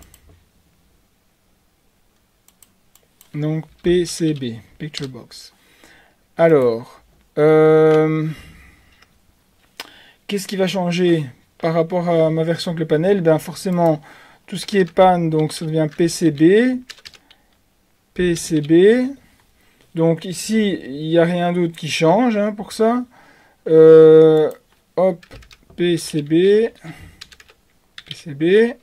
donc P C B, picture box. Alors, euh, qu'est-ce qui va changer par rapport à ma version avec le panel? Ben forcément, tout ce qui est panne, donc ça devient P C B, P C B. Donc ici, il n'y a rien d'autre qui change hein, pour ça. Euh, hop, P C B, P C B.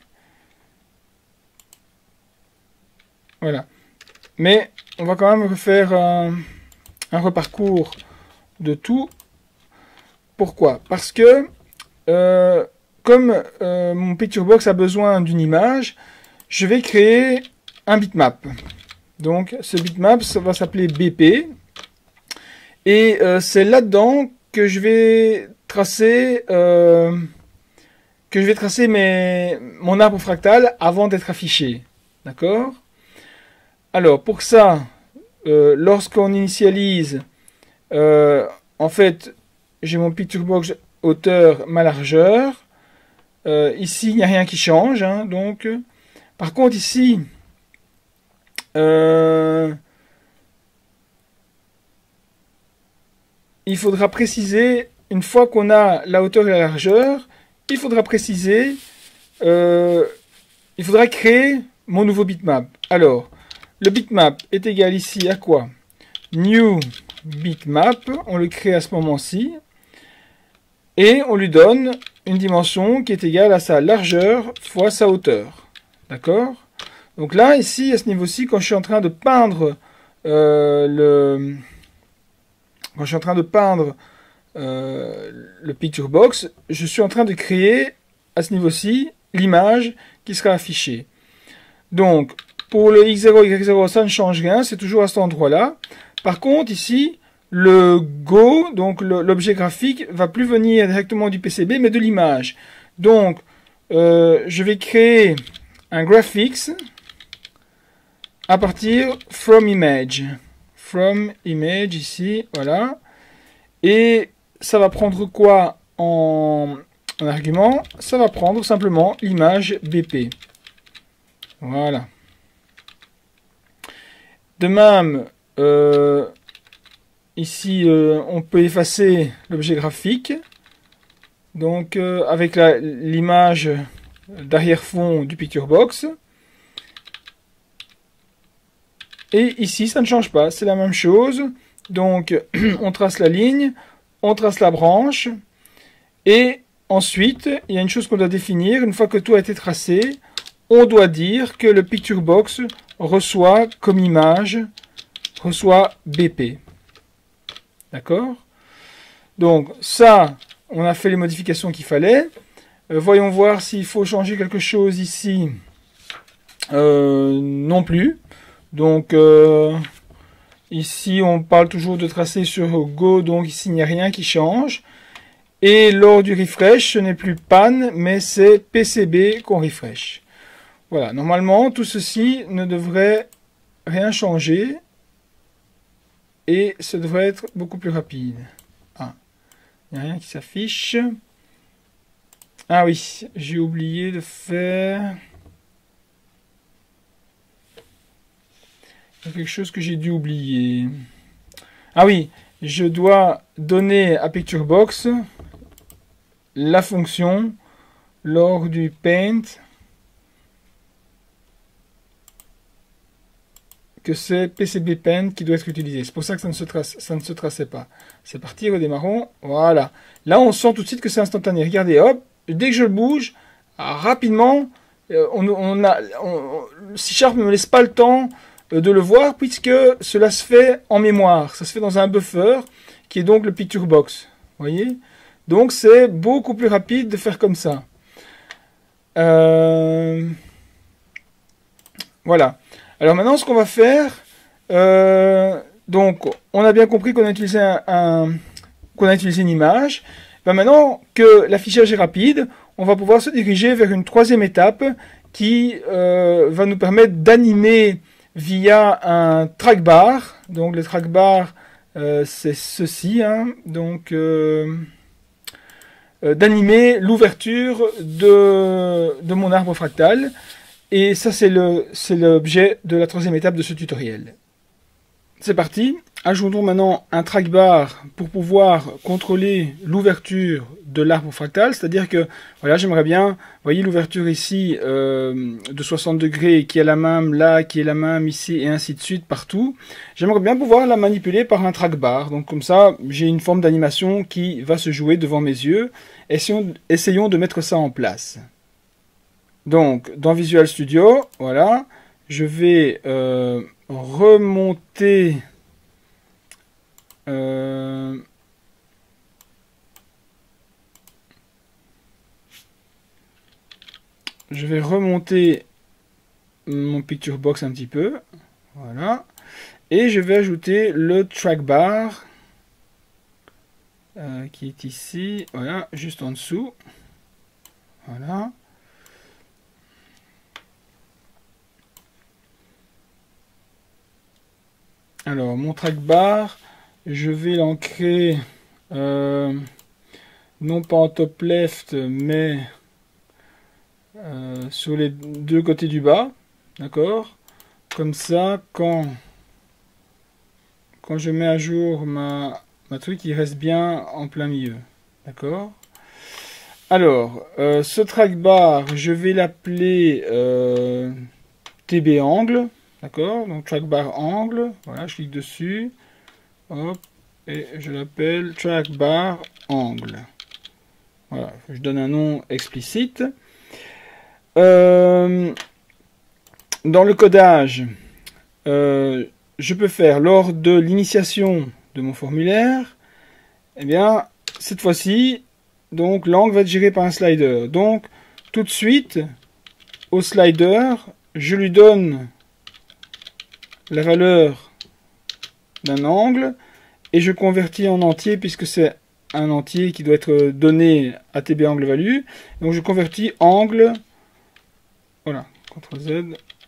Voilà. Mais on va quand même refaire un, un reparcours de tout. Pourquoi? Parce que euh, comme euh, mon picture box a besoin d'une image, je vais créer un bitmap. Donc, ce bitmap, ça va s'appeler B P. Et euh, c'est là-dedans que je vais tracer, euh, que je vais tracer mes, mon arbre fractal avant d'être affiché. D'accord? Alors, pour ça, euh, lorsqu'on initialise, euh, en fait, j'ai mon picture box hauteur, ma largeur. Euh, ici, il n'y a rien qui change. Hein, donc, par contre, ici... Euh, il faudra préciser, une fois qu'on a la hauteur et la largeur, il faudra préciser, euh, il faudra créer mon nouveau bitmap. Alors, le bitmap est égal ici à quoi? New bitmap, on le crée à ce moment-ci, et on lui donne une dimension qui est égale à sa largeur fois sa hauteur. D'accord? Donc là, ici, à ce niveau-ci, quand je suis en train de peindre euh, le... Quand je suis en train de peindre euh, le picture box, je suis en train de créer, à ce niveau-ci, l'image qui sera affichée. Donc, pour le X zéro, Y zéro, ça ne change rien, c'est toujours à cet endroit-là. Par contre, ici, le Go, donc l'objet graphique, va plus venir directement du P C B, mais de l'image. Donc, euh, je vais créer un graphics à partir from image. From image ici, voilà. Et ça va prendre quoi en, en argument? Ça va prendre simplement l'image B P. Voilà. De même, euh, ici, euh, on peut effacer l'objet graphique. Donc, euh, avec l'image d'arrière-fond du picture box. Et ici, ça ne change pas, c'est la même chose. Donc, on trace la ligne, on trace la branche. Et ensuite, il y a une chose qu'on doit définir. Une fois que tout a été tracé, on doit dire que le picture box reçoit comme image, reçoit B P. D'accord? Donc, ça, on a fait les modifications qu'il fallait. Euh, voyons voir s'il faut changer quelque chose ici. Euh, non plus. Donc, euh, ici, on parle toujours de tracer sur Go, donc ici, il n'y a rien qui change. Et lors du refresh, ce n'est plus panne, mais c'est P C B qu'on refresh. Voilà, normalement, tout ceci ne devrait rien changer. Et ce devrait être beaucoup plus rapide. Ah, il n'y a rien qui s'affiche. Ah oui, j'ai oublié de faire... Il y a quelque chose que j'ai dû oublier. Ah oui, je dois donner à PictureBox la fonction lors du Paint que c'est P C B Paint qui doit être utilisé. C'est pour ça que ça ne se trace, ça ne se traçait pas. C'est parti, redémarrons. Voilà. Là, on sent tout de suite que c'est instantané. Regardez, hop, dès que je le bouge, rapidement, on, on a, on, C Sharp ne me laisse pas le temps de le voir puisque cela se fait en mémoire. Ça se fait dans un buffer qui est donc le PictureBox. Vous voyez? Donc, c'est beaucoup plus rapide de faire comme ça. Euh... Voilà. Alors maintenant, ce qu'on va faire, euh, donc, on a bien compris qu'on a utilisé un, un qu'on a utilisé une image. Ben maintenant que l'affichage est rapide, on va pouvoir se diriger vers une troisième étape qui euh, va nous permettre d'animer via un trackbar. Donc, le trackbar, euh, c'est ceci. Hein, donc, euh, euh, d'animer l'ouverture de, de mon arbre fractal. Et ça, c'est le, c'est l'objet de la troisième étape de ce tutoriel. C'est parti. Ajoutons maintenant un trackbar pour pouvoir contrôler l'ouverture de l'arbre fractal. C'est-à-dire que, voilà, j'aimerais bien, vous voyez l'ouverture ici euh, de soixante degrés qui est la même là, qui est la même ici, et ainsi de suite partout. J'aimerais bien pouvoir la manipuler par un trackbar. Donc comme ça, j'ai une forme d'animation qui va se jouer devant mes yeux. Essayons, essayons de mettre ça en place. Donc, dans Visual Studio, voilà, je vais euh, remonter euh, je vais remonter mon PictureBox un petit peu, voilà, et je vais ajouter le trackbar euh, qui est ici, voilà, juste en dessous, voilà. Alors, mon trackbar, je vais l'ancrer euh, non pas en top left, mais euh, sur les deux côtés du bas. D'accord? Comme ça, quand, quand je mets à jour ma, ma truc, il reste bien en plein milieu. D'accord? Alors, euh, ce trackbar, je vais l'appeler euh, T B angle. D'accord, donc trackbar angle, voilà, je clique dessus, hop, et je l'appelle trackbar angle. Voilà, je donne un nom explicite. Euh, dans le codage, euh, je peux faire lors de l'initiation de mon formulaire, eh bien, cette fois-ci, donc l'angle va être géré par un slider. Donc, tout de suite, au slider, je lui donne la valeur d'un angle et je convertis en entier puisque c'est un entier qui doit être donné à T B angle value. Donc je convertis angle, voilà, contrôle Z,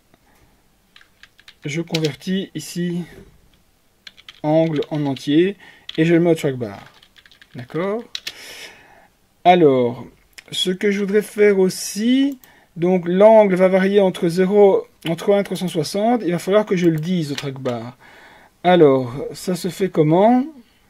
je convertis ici angle en entier et je le mets au trackbar. D'accord? Alors, ce que je voudrais faire aussi, donc l'angle va varier entre zéro, entre un et trois cent soixante, il va falloir que je le dise au trackbar. Alors, ça se fait comment?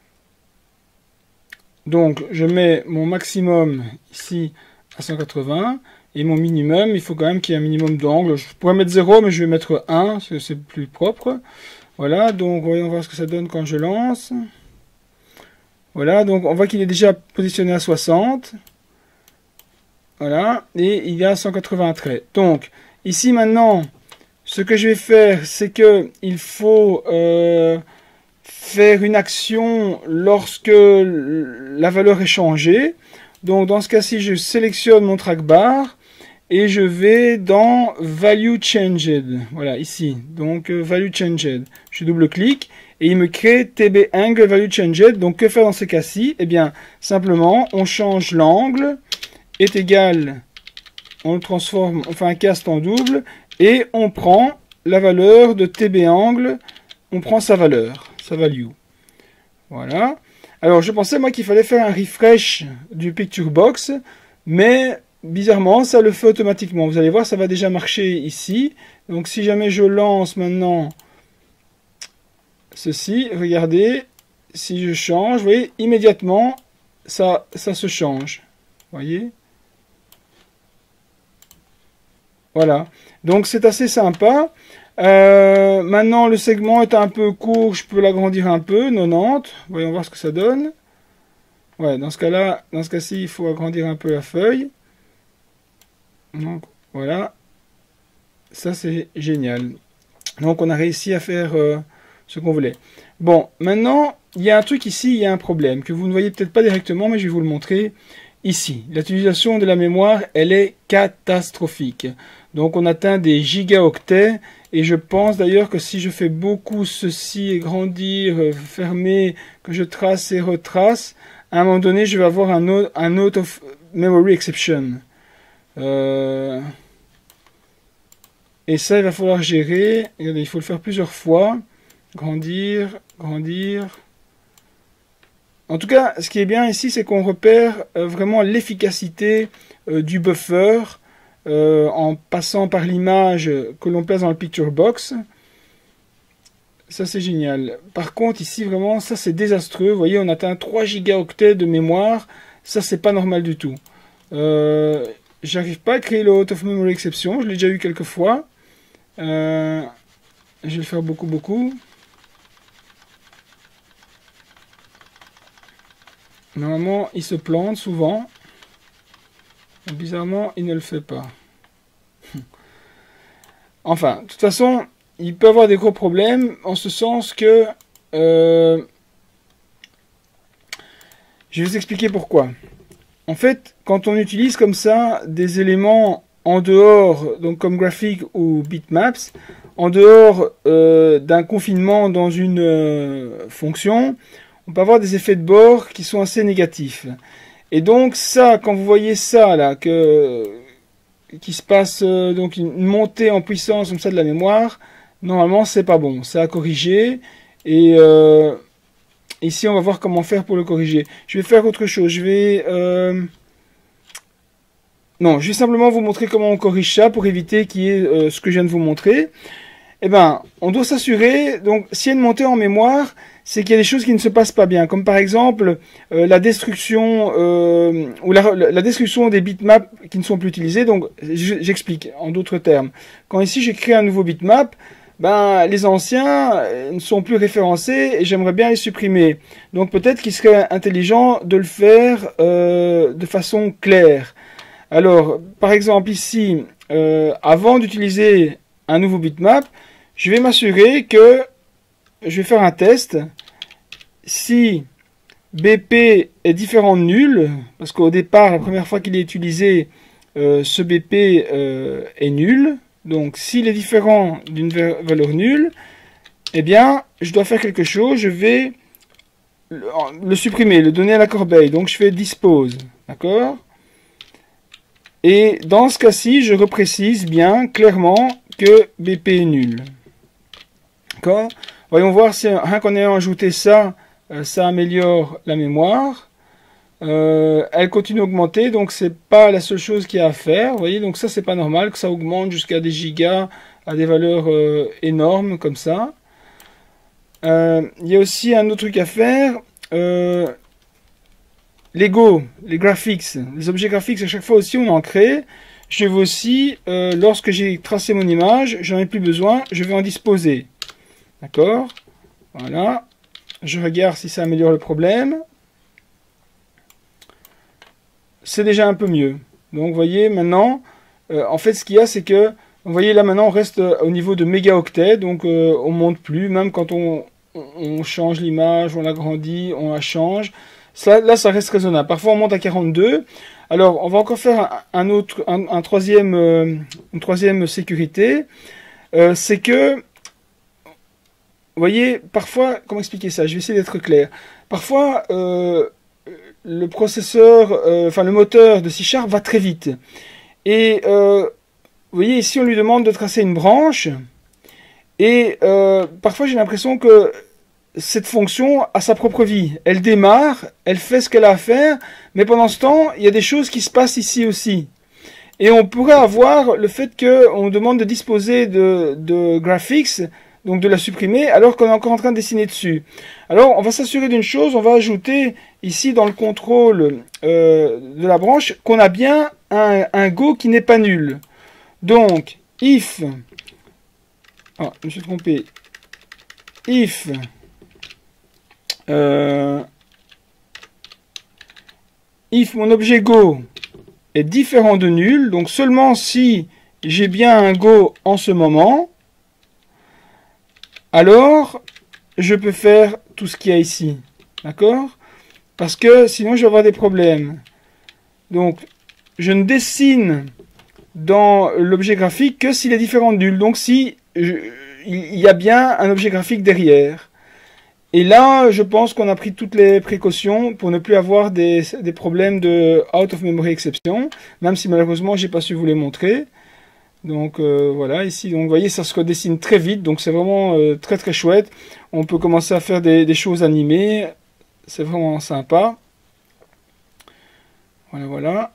Donc, je mets mon maximum ici à cent quatre-vingts, et mon minimum, il faut quand même qu'il y ait un minimum d'angle. Je pourrais mettre zéro, mais je vais mettre un, parce que c'est plus propre. Voilà, donc voyons voir ce que ça donne quand je lance. Voilà, donc on voit qu'il est déjà positionné à soixante. Voilà, et il y a cent quatre-vingts traits. Donc, ici maintenant, ce que je vais faire, c'est que il faut euh, faire une action lorsque la valeur est changée. Donc, dans ce cas-ci, je sélectionne mon trackbar et je vais dans Value Changed. Voilà, ici. Donc, euh, Value Changed. Je double-clique et il me crée T B Angle Value Changed. Donc, que faire dans ces cas-ci? Eh bien, simplement, on change l'angle est égal, on le transforme, on fait un cast en double, et on prend la valeur de T B angle, on prend sa valeur, sa value. Voilà. Alors, je pensais, moi, qu'il fallait faire un refresh du PictureBox, mais bizarrement, ça le fait automatiquement. Vous allez voir, ça va déjà marcher ici. Donc si jamais je lance maintenant ceci, regardez, si je change, vous voyez, immédiatement, ça, ça se change. Vous voyez? Voilà. Donc c'est assez sympa. Euh, maintenant, le segment est un peu court, je peux l'agrandir un peu, quatre-vingt-dix. Voyons voir ce que ça donne. Ouais, dans ce cas-là, dans ce cas-ci, il faut agrandir un peu la feuille. Donc, voilà. Ça, c'est génial. Donc, on a réussi à faire euh, ce qu'on voulait. Bon, maintenant, il y a un truc ici, il y a un problème que vous ne voyez peut-être pas directement, mais je vais vous le montrer ici. L'utilisation de la mémoire, elle est catastrophique. Donc, on atteint des gigaoctets. Et je pense d'ailleurs que si je fais beaucoup ceci, grandir, euh, fermer, que je trace et retrace, à un moment donné, je vais avoir un out, un out of memory exception. Euh... Et ça, il va falloir gérer. Regardez, il faut le faire plusieurs fois. Grandir, grandir. En tout cas, ce qui est bien ici, c'est qu'on repère euh, vraiment l'efficacité euh, du buffer euh, en passant par l'image que l'on place dans le picture box. Ça, c'est génial. Par contre, ici, vraiment, ça, c'est désastreux. Vous voyez, on atteint trois gigaoctets de mémoire. Ça, c'est pas normal du tout. Euh, J'arrive pas à créer le out of memory exception. Je l'ai déjà eu quelques fois. Euh, je vais le faire beaucoup, beaucoup. Normalement, il se plante souvent. Bizarrement, il ne le fait pas. Enfin, de toute façon, il peut avoir des gros problèmes en ce sens que... Euh, je vais vous expliquer pourquoi. En fait, quand on utilise comme ça des éléments en dehors, donc comme graphique ou bitmaps, en dehors euh, d'un confinement dans une euh, fonction, on peut avoir des effets de bord qui sont assez négatifs. Et donc ça, quand vous voyez ça là, que qui se passe euh, donc une montée en puissance comme ça de la mémoire, normalement c'est pas bon, c'est à corriger. Et euh, ici on va voir comment faire pour le corriger. Je vais faire autre chose, je vais euh, non, je vais simplement vous montrer comment on corrige ça pour éviter qu'il y ait euh, ce que je viens de vous montrer. Eh ben, on doit s'assurer, donc s'il y a une montée en mémoire, c'est qu'il y a des choses qui ne se passent pas bien, comme par exemple euh, la destruction euh, ou la, la destruction des bitmaps qui ne sont plus utilisés. Donc j'explique en d'autres termes. Quand ici j'ai créé un nouveau bitmap, ben les anciens ne sont plus référencés et j'aimerais bien les supprimer. Donc peut-être qu'il serait intelligent de le faire euh, de façon claire. Alors par exemple ici, euh, avant d'utiliser un nouveau bitmap, je vais m'assurer que je vais faire un test. Si B P est différent de nul, parce qu'au départ, la première fois qu'il est utilisé, euh, ce B P euh, est nul. Donc, s'il est différent d'une valeur nulle, eh bien, je dois faire quelque chose. Je vais le, le supprimer, le donner à la corbeille. Donc, je fais dispose. D'accord? Et dans ce cas-ci, je reprécise bien clairement que B P est nul. D'accord? Voyons voir si rien qu'en ayant ajouté ça, euh, ça améliore la mémoire. Euh, elle continue à augmenter, donc c'est pas la seule chose qu'il y a à faire. Vous voyez, donc ça c'est pas normal que ça augmente jusqu'à des gigas, à des valeurs euh, énormes comme ça. Euh, il y a aussi un autre truc à faire. Euh, Lego, les graphics, les objets graphiques, à chaque fois aussi on en crée. Je vais aussi, euh, lorsque j'ai tracé mon image, j'en ai plus besoin, je vais en disposer. D'accord? Voilà. Je regarde si ça améliore le problème. C'est déjà un peu mieux. Donc, vous voyez, maintenant, euh, en fait, ce qu'il y a, c'est que, vous voyez, là, maintenant, on reste au niveau de mégaoctets. Donc, euh, on ne monte plus, même quand on, on change l'image, on l'agrandit, on la change. Ça, là, ça reste raisonnable. Parfois, on monte à quarante-deux. Alors, on va encore faire un, un autre, un, un troisième, euh, une troisième sécurité. Euh, c'est que, vous voyez, parfois, comment expliquer ça? Je vais essayer d'être clair. Parfois, euh, le processeur, euh, enfin le moteur de C Sharp va très vite. Et euh, vous voyez, ici, on lui demande de tracer une branche. Et euh, parfois, j'ai l'impression que cette fonction a sa propre vie. Elle démarre, elle fait ce qu'elle a à faire, mais pendant ce temps, il y a des choses qui se passent ici aussi. Et on pourrait avoir le fait qu'on demande de disposer de, de graphics, donc de la supprimer, alors qu'on est encore en train de dessiner dessus. Alors, on va s'assurer d'une chose, on va ajouter ici dans le contrôle euh, de la branche qu'on a bien un, un go qui n'est pas nul. Donc, if, ah, je me suis trompé, if, euh, if mon objet go est différent de nul, donc seulement si j'ai bien un go en ce moment, alors je peux faire tout ce qu'il y a ici, d'accord? Parce que sinon je vais avoir des problèmes. Donc je ne dessine dans l'objet graphique que s'il est différent de nul, donc si je, il y a bien un objet graphique derrière. Et là, je pense qu'on a pris toutes les précautions pour ne plus avoir des, des problèmes de out of memory exception, même si malheureusement, j'ai pas su vous les montrer. Donc euh, voilà, ici, donc, vous voyez, ça se redessine très vite, donc c'est vraiment euh, très très chouette. On peut commencer à faire des, des choses animées, c'est vraiment sympa. Voilà, voilà.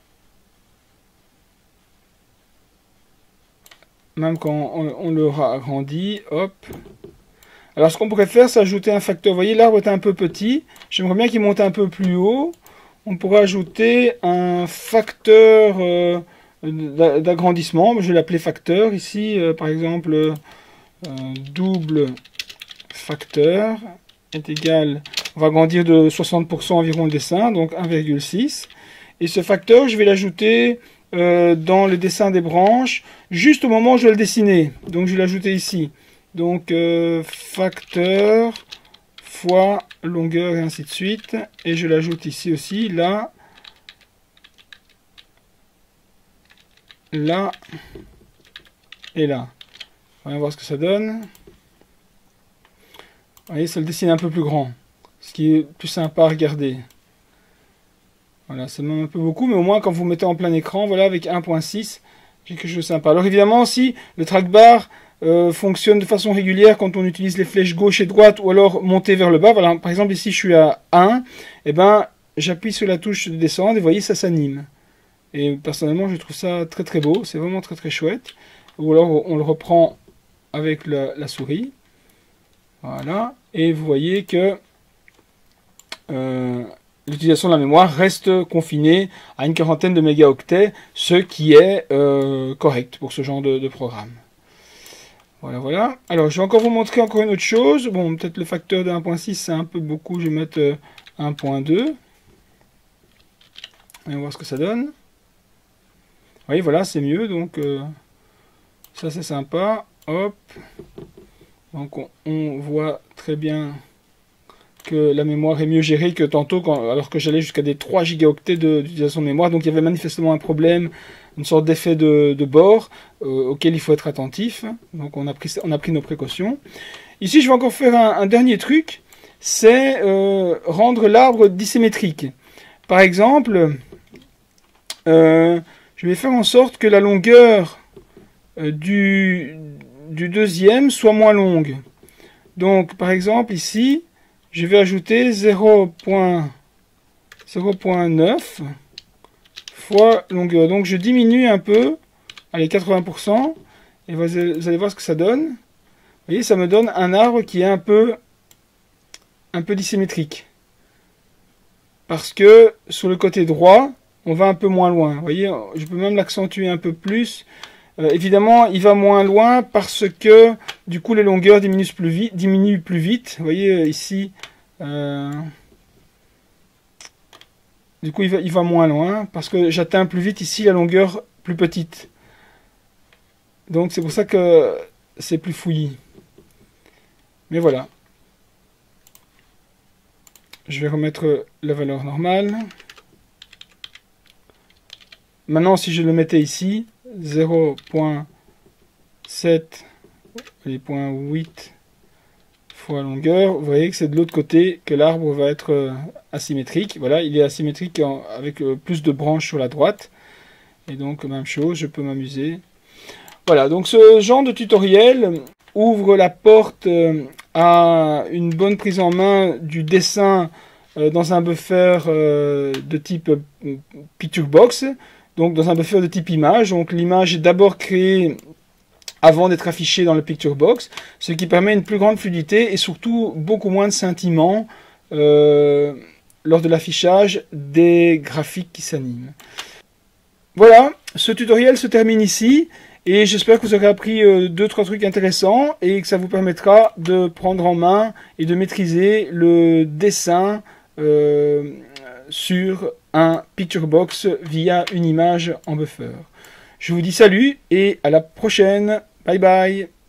Même quand on, on le agrandit, hop. Alors ce qu'on pourrait faire, c'est ajouter un facteur. Vous voyez, l'arbre est un peu petit. J'aimerais bien qu'il monte un peu plus haut. On pourrait ajouter un facteur euh, d'agrandissement. Je vais l'appeler facteur ici. Euh, par exemple, euh, double facteur est égal... On va agrandir de soixante pour cent environ le dessin, donc un virgule six. Et ce facteur, je vais l'ajouter euh, dans le dessin des branches, juste au moment où je vais le dessiner. Donc je vais l'ajouter ici. Donc euh, facteur fois longueur et ainsi de suite. Et je l'ajoute ici aussi, là, là et là. On va voir ce que ça donne. Vous voyez, ça le dessine un peu plus grand. Ce qui est plus sympa à regarder. Voilà, c'est même un peu beaucoup, mais au moins quand vous mettez en plein écran, voilà, avec un point six, j'ai quelque chose de sympa. Alors évidemment, si le trackbar Euh, fonctionne de façon régulière quand on utilise les flèches gauche et droite ou alors monter vers le bas. Voilà, par exemple ici je suis à un, et ben j'appuie sur la touche de descendre et vous voyez ça s'anime. Et personnellement je trouve ça très très beau, c'est vraiment très très chouette. Ou alors on le reprend avec la, la souris. Voilà, et vous voyez que euh, l'utilisation de la mémoire reste confinée à une quarantaine de mégaoctets, ce qui est euh, correct pour ce genre de, de programme. Voilà, voilà. Alors, je vais encore vous montrer encore une autre chose. Bon, peut-être le facteur de un point six, c'est un peu beaucoup. Je vais mettre euh, un point deux. Et on va voir ce que ça donne. Vous voyez, voilà, c'est mieux. Donc, euh, ça, c'est sympa. Hop. Donc, on, on voit très bien que la mémoire est mieux gérée que tantôt, quand, alors que j'allais jusqu'à des trois gigaoctets d'utilisation de, de mémoire. Donc, il y avait manifestement un problème, une sorte d'effet de, de bord euh, auquel il faut être attentif. Donc on a pris, on a pris nos précautions. Ici je vais encore faire un, un dernier truc, c'est euh, rendre l'arbre dissymétrique. Par exemple, euh, je vais faire en sorte que la longueur euh, du, du deuxième soit moins longue. Donc par exemple ici, je vais ajouter zéro point neuf fois longueur. Donc je diminue un peu, allez quatre-vingts pour cent, et vous allez voir ce que ça donne. Vous voyez, ça me donne un arbre qui est un peu, un peu dissymétrique. Parce que sur le côté droit, on va un peu moins loin. Vous voyez, je peux même l'accentuer un peu plus. Euh, évidemment, il va moins loin parce que du coup les longueurs diminuent plus vite. Diminuent plus vite. Vous voyez ici. Euh Du coup, il va, il va moins loin, parce que j'atteins plus vite ici la longueur plus petite. Donc, c'est pour ça que c'est plus fouillis. Mais voilà. Je vais remettre la valeur normale. Maintenant, si je le mettais ici, zéro point sept, point huit fois longueur, vous voyez que c'est de l'autre côté que l'arbre va être euh, asymétrique. Voilà, il est asymétrique en, avec euh, plus de branches sur la droite. Et donc, même chose, je peux m'amuser. Voilà, donc ce genre de tutoriel ouvre la porte euh, à une bonne prise en main du dessin euh, dans un buffer euh, de type euh, PictureBox. donc dans un buffer de type image. Donc l'image est d'abord créée avant d'être affichée dans le Picture Box, ce qui permet une plus grande fluidité et surtout beaucoup moins de scintillement euh, lors de l'affichage des graphiques qui s'animent. Voilà, ce tutoriel se termine ici. Et j'espère que vous aurez appris euh, deux trois trucs intéressants et que ça vous permettra de prendre en main et de maîtriser le dessin euh, sur un Picture Box via une image en buffer. Je vous dis salut et à la prochaine. Bye bye.